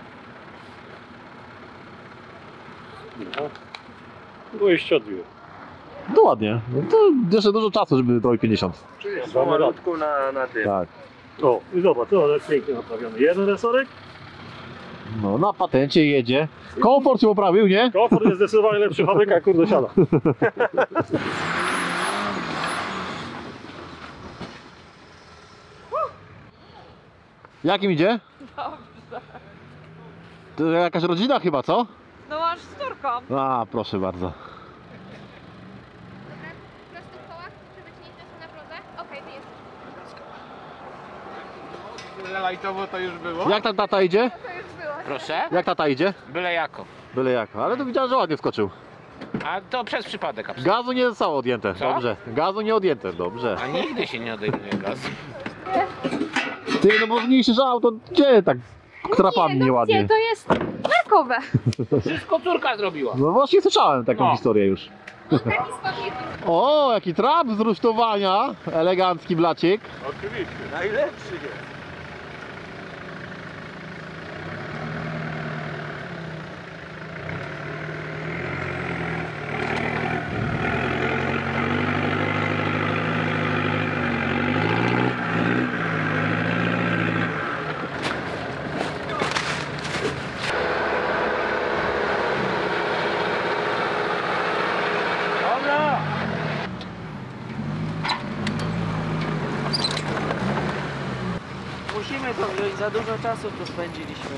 Q: dwadzieścia dwa.
A: No ładnie. No to jeszcze dużo czasu, żeby zrobić pięćdziesiąt.
Q: Pomalutku na, na tym.
A: Tak.
Q: O, i zobacz, to jest pięknie naprawiony. Jeden resorek.
A: No na patencie jedzie. Komfort się poprawił, nie?
Q: Komfort jest zdecydowanie lepszy, fabryka kurde siada.
A: Jakim idzie?
T: Dobrze.
A: To jakaś rodzina chyba, co?
T: No masz z córką.
A: A, proszę bardzo.
U: Lajtowo to już było?
A: Jak ta tata idzie?
U: Proszę?
A: Jak tata idzie?
U: Byle jako.
A: Byle jako, ale to widziałem, że ładnie wskoczył.
U: A to przez przypadek absolutnie.
A: Gazu nie zostało odjęte,
U: Co?
A: dobrze. Gazu nie odjęte, dobrze.
U: A nigdy się nie odejmuje gazu.
A: Ty, no bo mniejszy żał, to gdzie tak trapami
J: no
A: nieładnie?
J: gdzie? To jest markowe.
U: Wszystko córka zrobiła.
A: No właśnie słyszałem taką
U: No.
A: historię już. O, jaki trap z rusztowania. Elegancki blacik.
Q: Oczywiście. Najlepszy jest.
N: Musimy to wziąć, za dużo czasu tu spędziliśmy.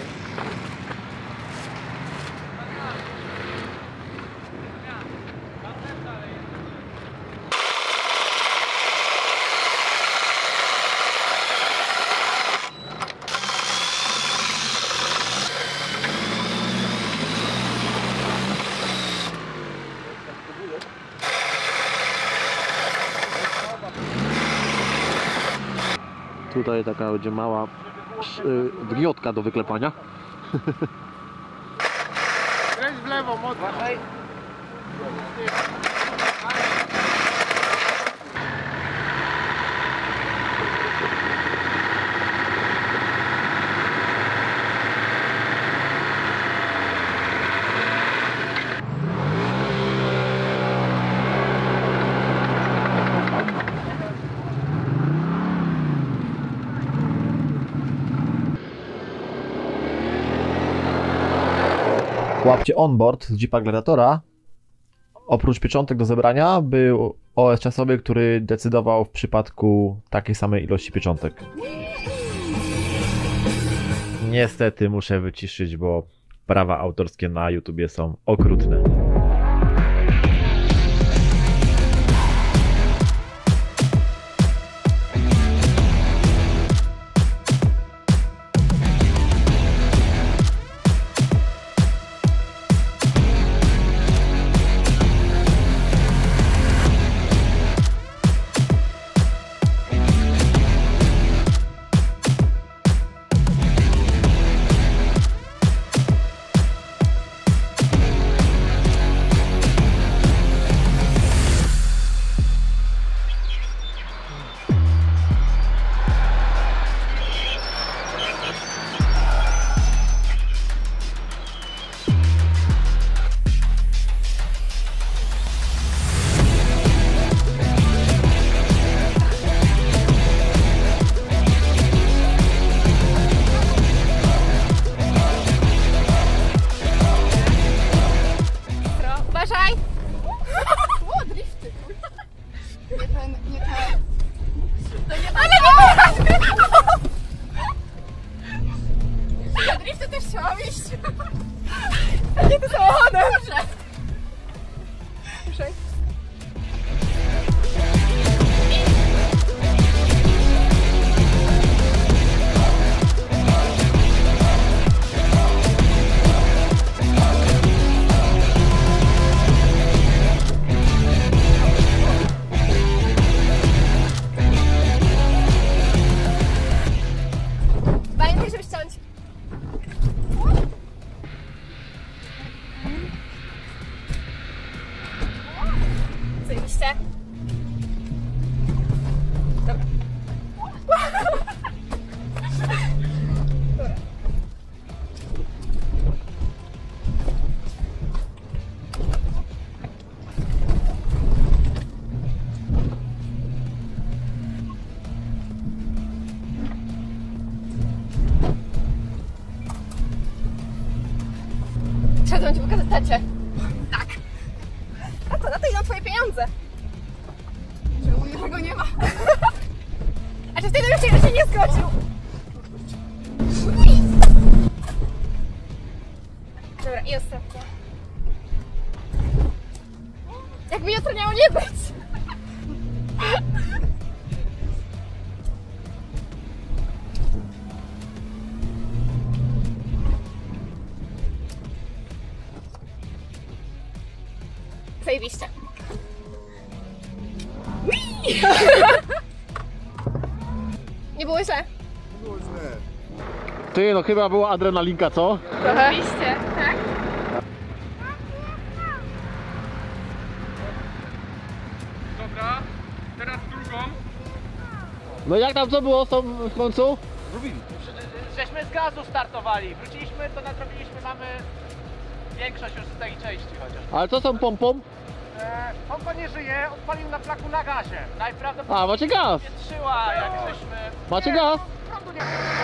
A: Tutaj taka będzie mała y, gniotka do wyklepania.
U: Kręć w lewo, mocno.
A: Łapcie onboard z Jeepa Gladiatora. Oprócz pieczątek do zebrania był O S czasowy, który decydował w przypadku takiej samej ilości pieczątek. Niestety muszę wyciszyć, bo prawa autorskie na YouTubie są okrutne.
J: Przyszedłem ci pokazać tacie. Tak. A to na to idą twoje pieniądze. Żałuję, że go nie ma. A czy wtedy już się nie skoczył? Dobra, i ostatnia. Jakby jutro miało nie być. Zajebiście. Nie było źle.
A: Ty, no chyba była adrenalinka, co?
J: Oczywiście, tak.
C: Dobra, teraz drugą.
A: No jak tam co było z tą w końcu?
U: Żeśmy z gazu startowali, wróciliśmy, to nadrobiliśmy, mamy większość już z tej części chociaż.
A: Ale co z tą pompą?
U: E, pompa nie żyje, odpalił na flaku na gazie. Najprawdopodobniej
A: A, macie gaz.
U: Wietrzyła, jak żeśmy...
A: Macie
U: nie,
A: gaz?
U: no, prądu nie...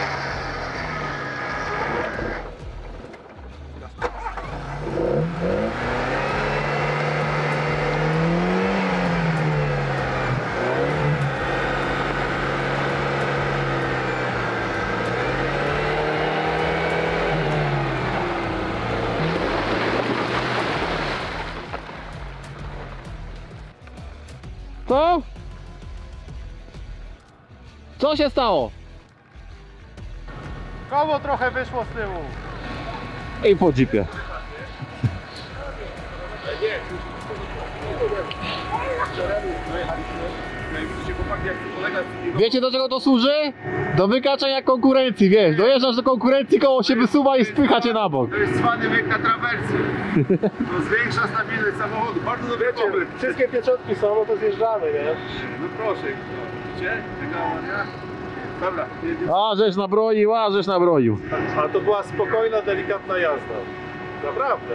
A: Co? Co się stało?
U: Koło trochę wyszło z tyłu.
A: I po jeepie. Wiecie, do czego to służy? Do wykaczenia konkurencji, wiesz, dojeżdżasz do konkurencji, koło się wysuwa i spycha cię na bok.
D: To jest zwany wiek na trawersji. To zwiększa stabilność samochodu. Bardzo dobry pomysł.
Q: Wszystkie pieczątki są, no to zjeżdżamy, nie?
D: No proszę. Widzicie? Taka ładnia. Dobra.
A: A, żeś nabroił, a, żeś nabroił.
Q: A to była spokojna, delikatna jazda. Naprawdę.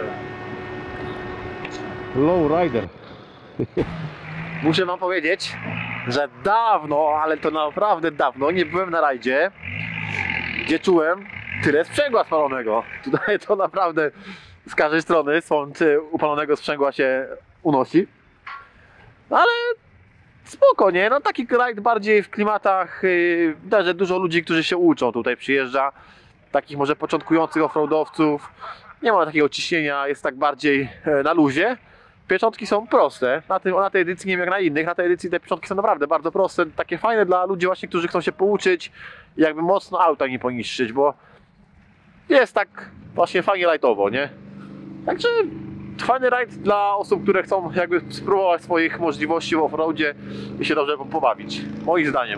A: Lowrider. Muszę wam powiedzieć, że dawno, ale to naprawdę dawno nie byłem na rajdzie, gdzie czułem tyle sprzęgła spalonego. Tutaj to naprawdę z każdej strony sąd upalonego sprzęgła się unosi. Ale spoko, nie? No taki rajd bardziej w klimatach, yy, też dużo ludzi, którzy się uczą tutaj przyjeżdża. Takich może początkujących offroadowców. Nie ma takiego ciśnienia, jest tak bardziej na luzie. Pieczątki są proste, na, tym, na tej edycji nie wiem jak na innych, na tej edycji te pieczątki są naprawdę bardzo proste, takie fajne dla ludzi właśnie, którzy chcą się pouczyć i jakby mocno auta nie poniszczyć, bo jest tak właśnie fajnie lightowo, nie? Także fajny rajd dla osób, które chcą jakby spróbować swoich możliwości w offroadzie i się dobrze pobawić, moim zdaniem.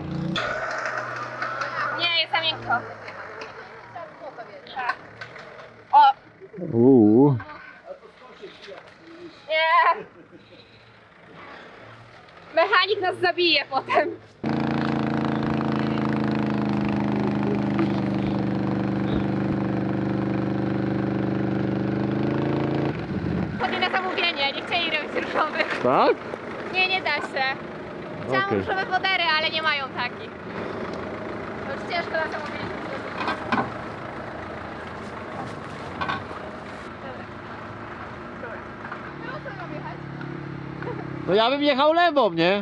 J: Nie, jest za miękko. O!
A: Uuu.
J: Nie! Mechanik nas zabije potem. Chodzi na zamówienie, nie chcieli robić różowych.
A: Tak?
J: Nie, nie da się. Chciałam
A: Okej.
J: różowe wodery, ale nie mają takich. To już ciężko na zamówienie.
A: No ja bym jechał lewą, nie?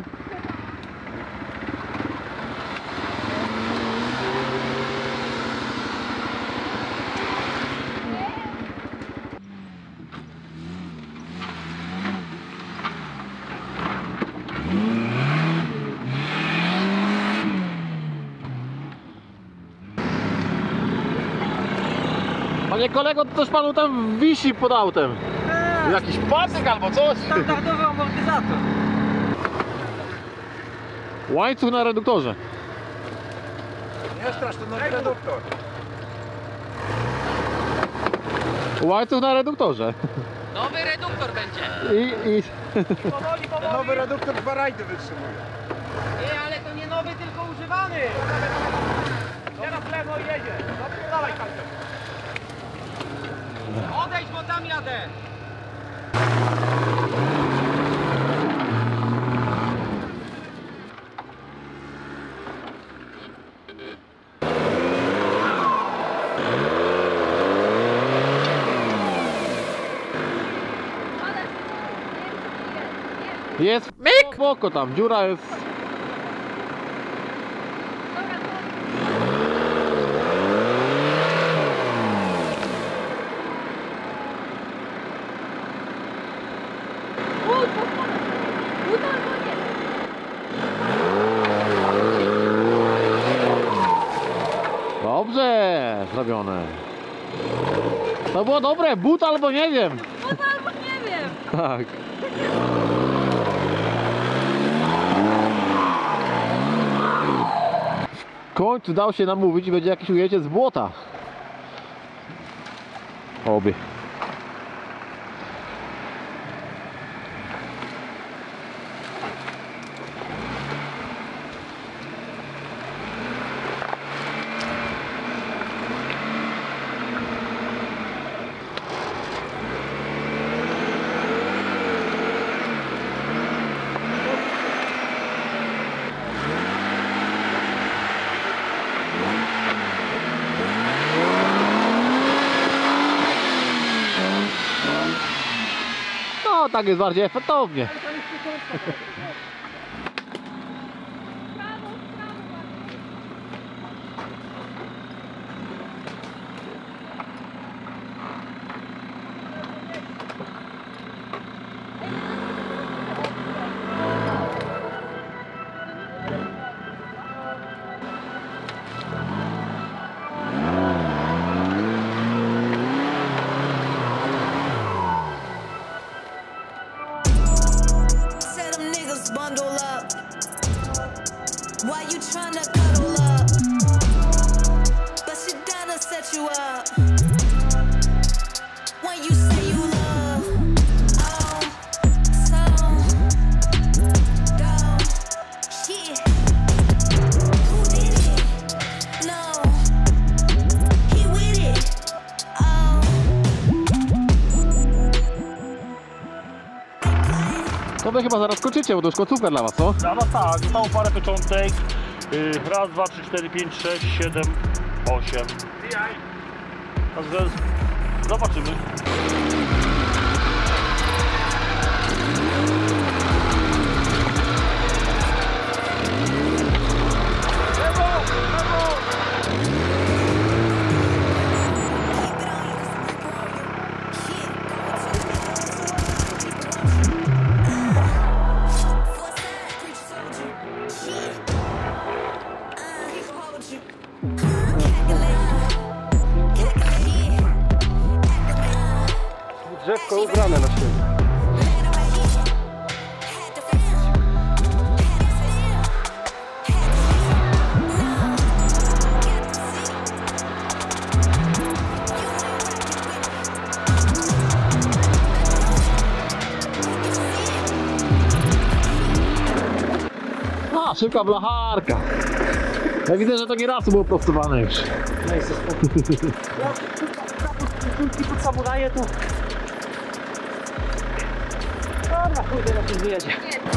A: Panie kolego, to też panu tam wisi pod autem. Jakiś pasek albo coś.
N: Standardowy amortyzator.
A: Łańcuch na reduktorze.
D: Nie strasz, to nowy reduktor.
A: Łańcuch na reduktorze.
U: Nowy reduktor będzie.
A: I, i...
U: Powoli, powoli.
D: Nowy reduktor dwa rajdy wytrzymuje.
U: Nie, ale to nie nowy, tylko używany. Teraz w lewo i jedzie. Dobrze, dawaj Kalcio. Odejdź, bo tam jadę.
A: Jest myk! Spoko tam, dziura jest. Dobrze zrobione. To było dobre, but albo nie wiem.
T: But albo nie wiem.
A: Tak. W końcu dał się namówić i będzie jakieś ujęcie z błota. Oby. No, tak jest bardziej efektownie.
O: Bundle up. Why you tryna cuddle up? But she done set you up. When you say you love, oh, so dumb. Yeah. Who did it? No, he with it. Oh.
A: To wy chyba zaraz kończycie, bo to już końcówka dla was, co?
Q: Dla nas tak, zostało parę pieczątek. Yy, raz, dwa, trzy, cztery, pięć, sześć, siedem, osiem. Także zobaczymy.
I: Drzewko ubrane na świecie.
A: A, szybka blacharka. Ja widzę, że to nie raz było prostowane już.
N: No i ze Ja pod samuraje to... Dobra, pójdę na tym wyjedzie.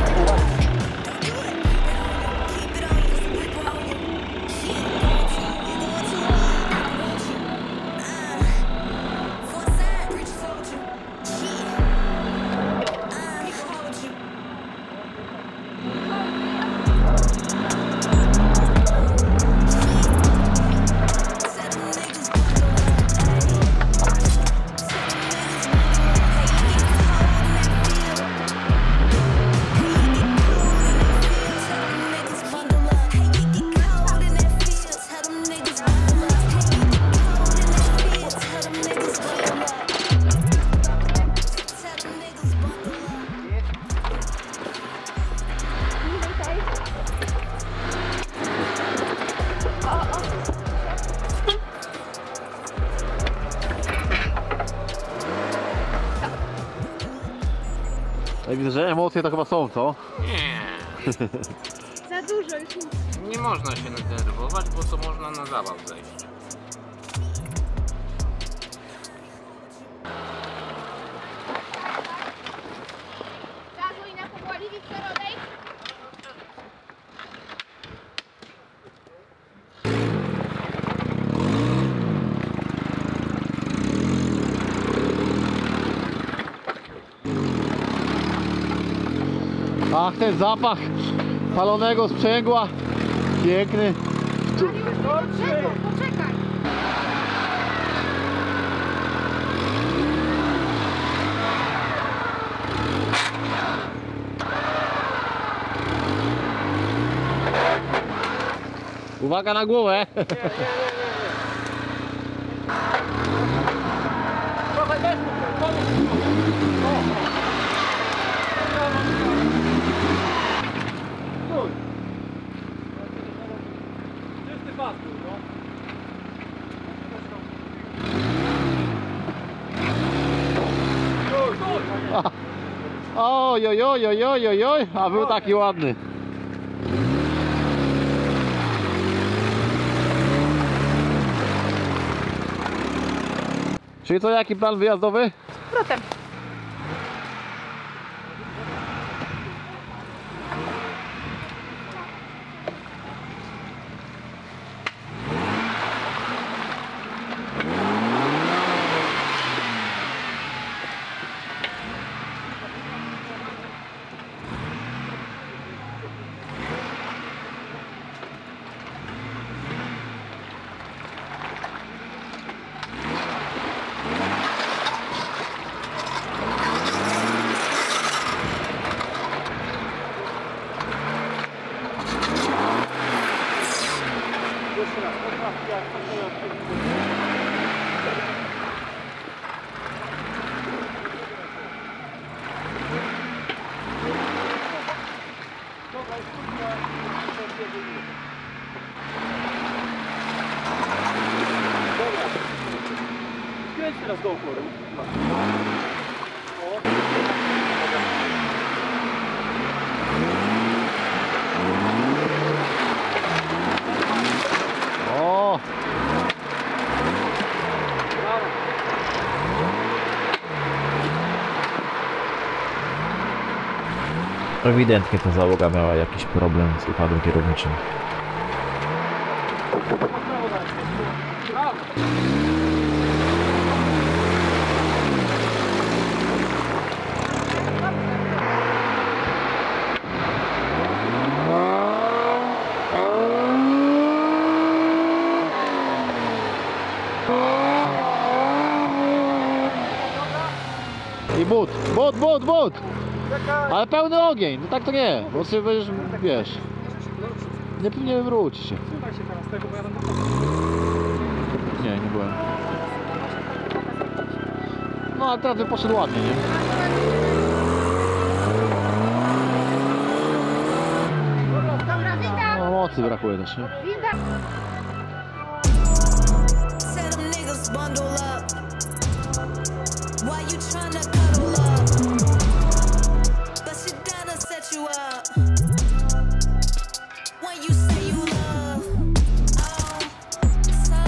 A: Ja widzę, że emocje to chyba są, co?
J: Nie. Za dużo już nie.
U: Nie można się denerwować, bo to można na zawał zejść.
J: Gazuj na powoli, Wiktorodej.
A: Ach, ten zapach palonego sprzęgła. Piękny.
S: Poczekaj.
A: Uwaga na głowę.
C: Trochę też czysty pas był, no.
A: Oj, oj, oj, oj, oj, oj, oj, a był taki ładny. Czyli co, jaki plan wyjazdowy?
S: Z powrotem.
C: Kręć teraz do oporu.
A: O! Ewidentnie ta załoga miała jakiś problem z układem kierowniczym. I but, but, but, but! Ale pełny ogień, no tak to nie, bo sobie będziesz, wiesz, nie powinien wrócić się. Nie, nie byłem. No ale teraz by poszedł ładnie, nie? No mocy brakuje też, nie?
O: Why you tryna cuddle up? But she down to set you up. When you say you love, oh, so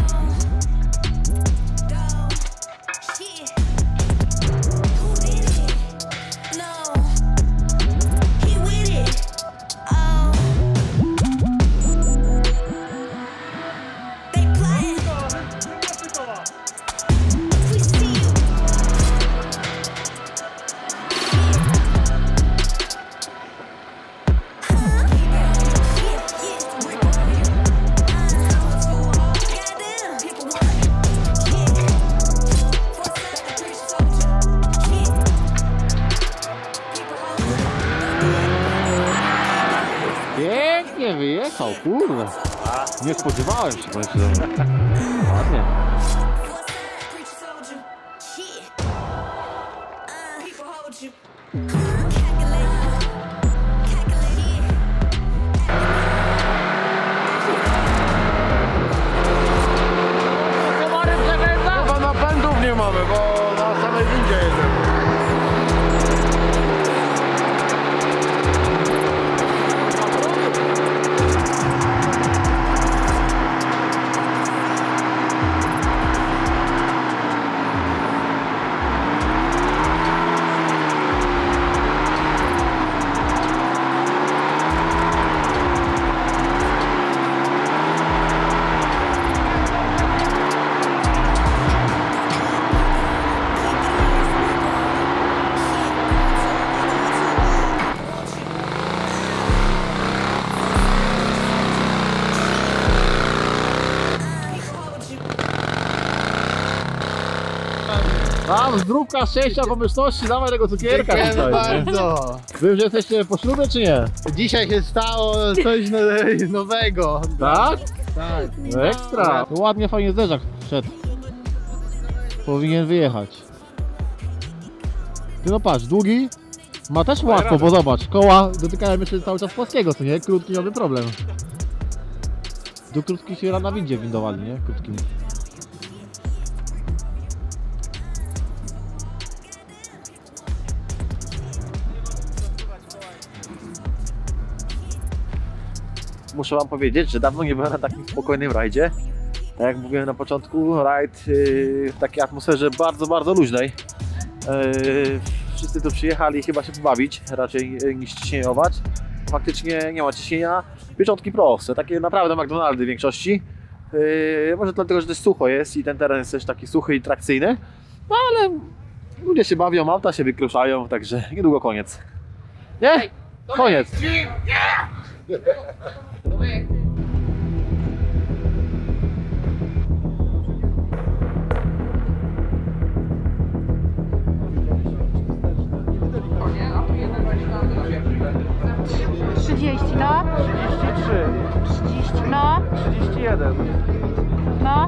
O: dumb. Shit. Who did it? No, he with it. Oh, they playing. We see you.
A: Pięknie wyjechał, kurde. Nie spodziewałem się, powiem szczerze. Ładnie.
D: Chyba napędów nie mamy, bo na samej windzie jedziemy.
A: Tam zdrówka, szczęścia, pomyślności, dawaj tego cukierka.
G: Dziękujemy
A: tutaj, nie?
G: bardzo.
A: Wy już jesteście po ślubie, czy nie?
G: Dzisiaj się stało coś no- nowego.
A: Tak?
G: Tak.
A: No ekstra. To ładnie, fajnie zderzak wszedł. Powinien wyjechać. Ty no patrz, długi. Ma też łatwo, bo zobacz, koła dotykają myślę cały czas płaskiego, co nie? Krótki nowy problem. Do krótkich się na windzie windowali, nie? Krótkimi. Muszę wam powiedzieć, że dawno nie byłem na takim spokojnym rajdzie. Tak jak mówiłem na początku, rajd yy, w takiej atmosferze bardzo, bardzo luźnej. Yy, wszyscy tu przyjechali chyba się pobawić, raczej yy, niż ciśnieniować. Faktycznie nie ma ciśnienia. Pieczątki proste, takie naprawdę McDonaldy w większości. Yy, może dlatego, że też sucho jest i ten teren jest też taki suchy i trakcyjny. No ale ludzie się bawią, auta się wykruszają, także niedługo koniec. Nie? Koniec.
S: trzydzieści, no.
C: trzydzieści trzy.
S: trzydzieści, no.
C: trzydzieści jeden.
S: No.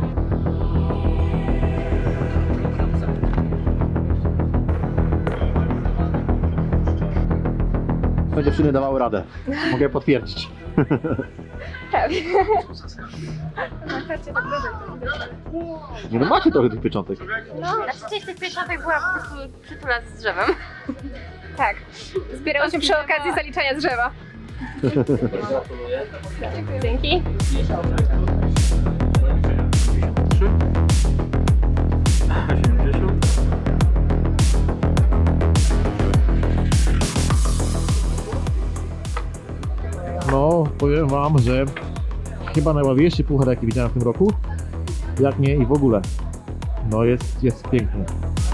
A: To dziewczyny dawały radę. Mogę potwierdzić.
J: Pewnie. Macie tak
A: Nie no macie trochę tych pieczątek.
J: No, znaczy część tych pieczątek była po prostu przytula z drzewem. Tak. Zbierałyśmy przy okazji zaliczania drzewa. Dzięki.
A: No, powiem wam, że chyba najładniejszy puchar jaki widziałem w tym roku. Jak nie i w ogóle. No jest, jest piękny.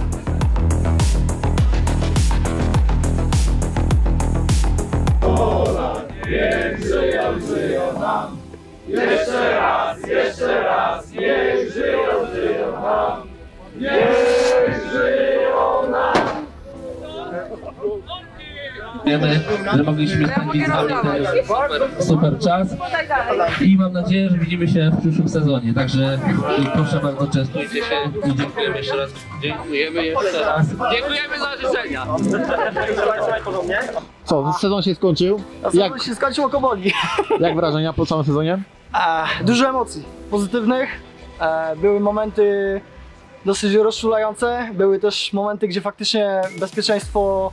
O: Niech żyją, żyją nam. Jeszcze raz, jeszcze raz. Niech żyją, żyją nam. Niech żyją nam.
V: Dziękujemy, że mogliśmy spędzić z wami ten super, super czas i mam nadzieję, że widzimy się w przyszłym sezonie. Także proszę bardzo, częstujcie się i dziękujemy jeszcze raz. Dziękujemy jeszcze raz. Dziękujemy za życzenia.
A: Co, sezon się skończył?
B: Jak się skończył oko boli.
A: Jak wrażenia po całym sezonie?
B: E, dużo emocji pozytywnych. E, były momenty dosyć rozczulające. Były też momenty, gdzie faktycznie bezpieczeństwo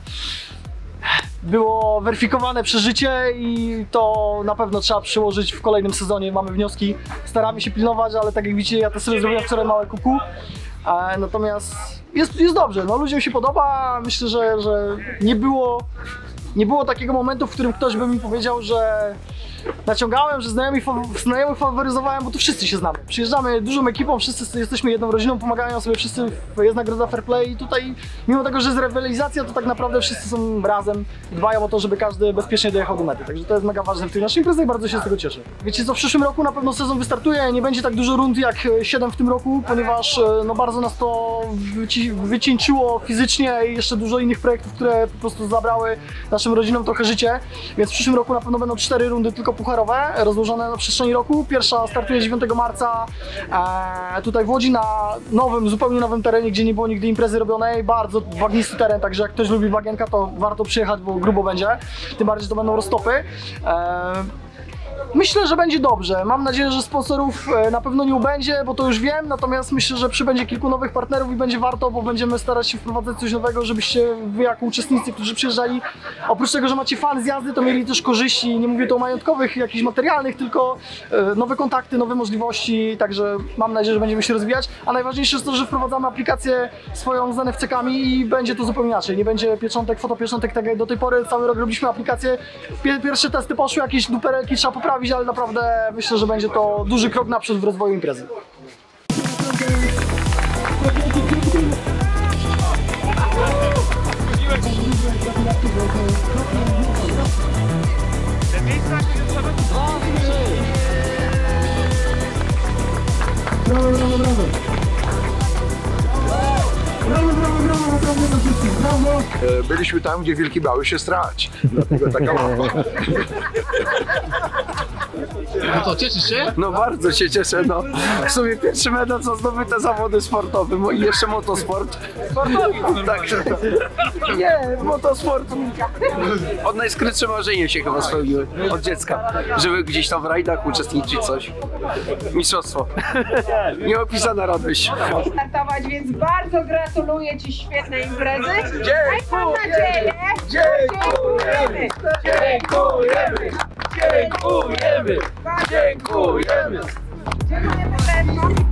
B: było weryfikowane przez życie i to na pewno trzeba przyłożyć w kolejnym sezonie. Mamy wnioski, staramy się pilnować, ale tak jak widzicie, ja to sobie zrobiłem wczoraj małe kuku. E, natomiast jest, jest dobrze, no ludziom się podoba. Myślę, że, że nie było nie było takiego momentu, w którym ktoś by mi powiedział, że naciągałem, że znajomi, znajomych faworyzowałem, bo tu wszyscy się znamy. Przyjeżdżamy dużą ekipą, wszyscy jesteśmy jedną rodziną, pomagają sobie wszyscy, jest nagroda fair play i tutaj, mimo tego, że jest rywalizacja, to tak naprawdę wszyscy są razem, dbają o to, żeby każdy bezpiecznie dojechał do mety. Także to jest mega ważne w tej naszej imprezie i bardzo się z tego cieszę. Wiecie co, w przyszłym roku na pewno sezon wystartuje, nie będzie tak dużo rund jak siedem w tym roku, ponieważ no bardzo nas to wyci wycieńczyło fizycznie i jeszcze dużo innych projektów, które po prostu zabrały naszym rodzinom trochę życie, więc w przyszłym roku na pewno będą cztery rundy tylko pucharowe, rozłożone na przestrzeni roku. Pierwsza startuje dziewiątego marca e, tutaj w Łodzi na nowym, zupełnie nowym terenie, gdzie nie było nigdy imprezy robionej. Bardzo bagnisty teren, także jak ktoś lubi bagienka, to warto przyjechać, bo grubo będzie. Tym bardziej, że to będą roztopy. E, Myślę, że będzie dobrze. Mam nadzieję, że sponsorów na pewno nie ubędzie, bo to już wiem, natomiast myślę, że przybędzie kilku nowych partnerów i będzie warto, bo będziemy starać się wprowadzać coś nowego, żebyście wy jako uczestnicy, którzy przyjeżdżali, oprócz tego, że macie fan z jazdy, to mieli też korzyści, nie mówię tu o majątkowych, jakichś materialnych, tylko nowe kontakty, nowe możliwości, także mam nadzieję, że będziemy się rozwijać, a najważniejsze jest to, że wprowadzamy aplikację swoją z N F C kami i będzie to zupełnie inaczej, nie będzie pieczątek, fotopieczątek, tak jak do tej pory, cały rok robiliśmy aplikację, pierwsze testy poszły, jakieś duperelki trzeba poprawić, ale naprawdę myślę, że będzie to duży krok naprzód w rozwoju imprezy.
O: Brawo, brawo, brawo! Brawo, brawo,
D: E, Byliśmy tam, gdzie wilki bały się strać. Dlatego taka mapa.
G: No to cieszysz się?
L: No bardzo się cieszę, no. W sumie pierwszy medal co zdobyte zawody sportowe, bo i jeszcze motosport. Sportowy? Tak. Nie, motosport. Od najskrytsze marzenie się chyba spełniły od dziecka, żeby gdzieś tam w rajdach uczestniczyć coś. Mistrzostwo. Nieopisana radość.
P: Startować, więc bardzo gratuluję Ci świetnej imprezy.
O: Dziękuję.
P: Mam nadzieję.
O: Dziękujemy. Dziękujemy. Dziękujemy. Dziękujemy.
P: Dziękujemy bardzo.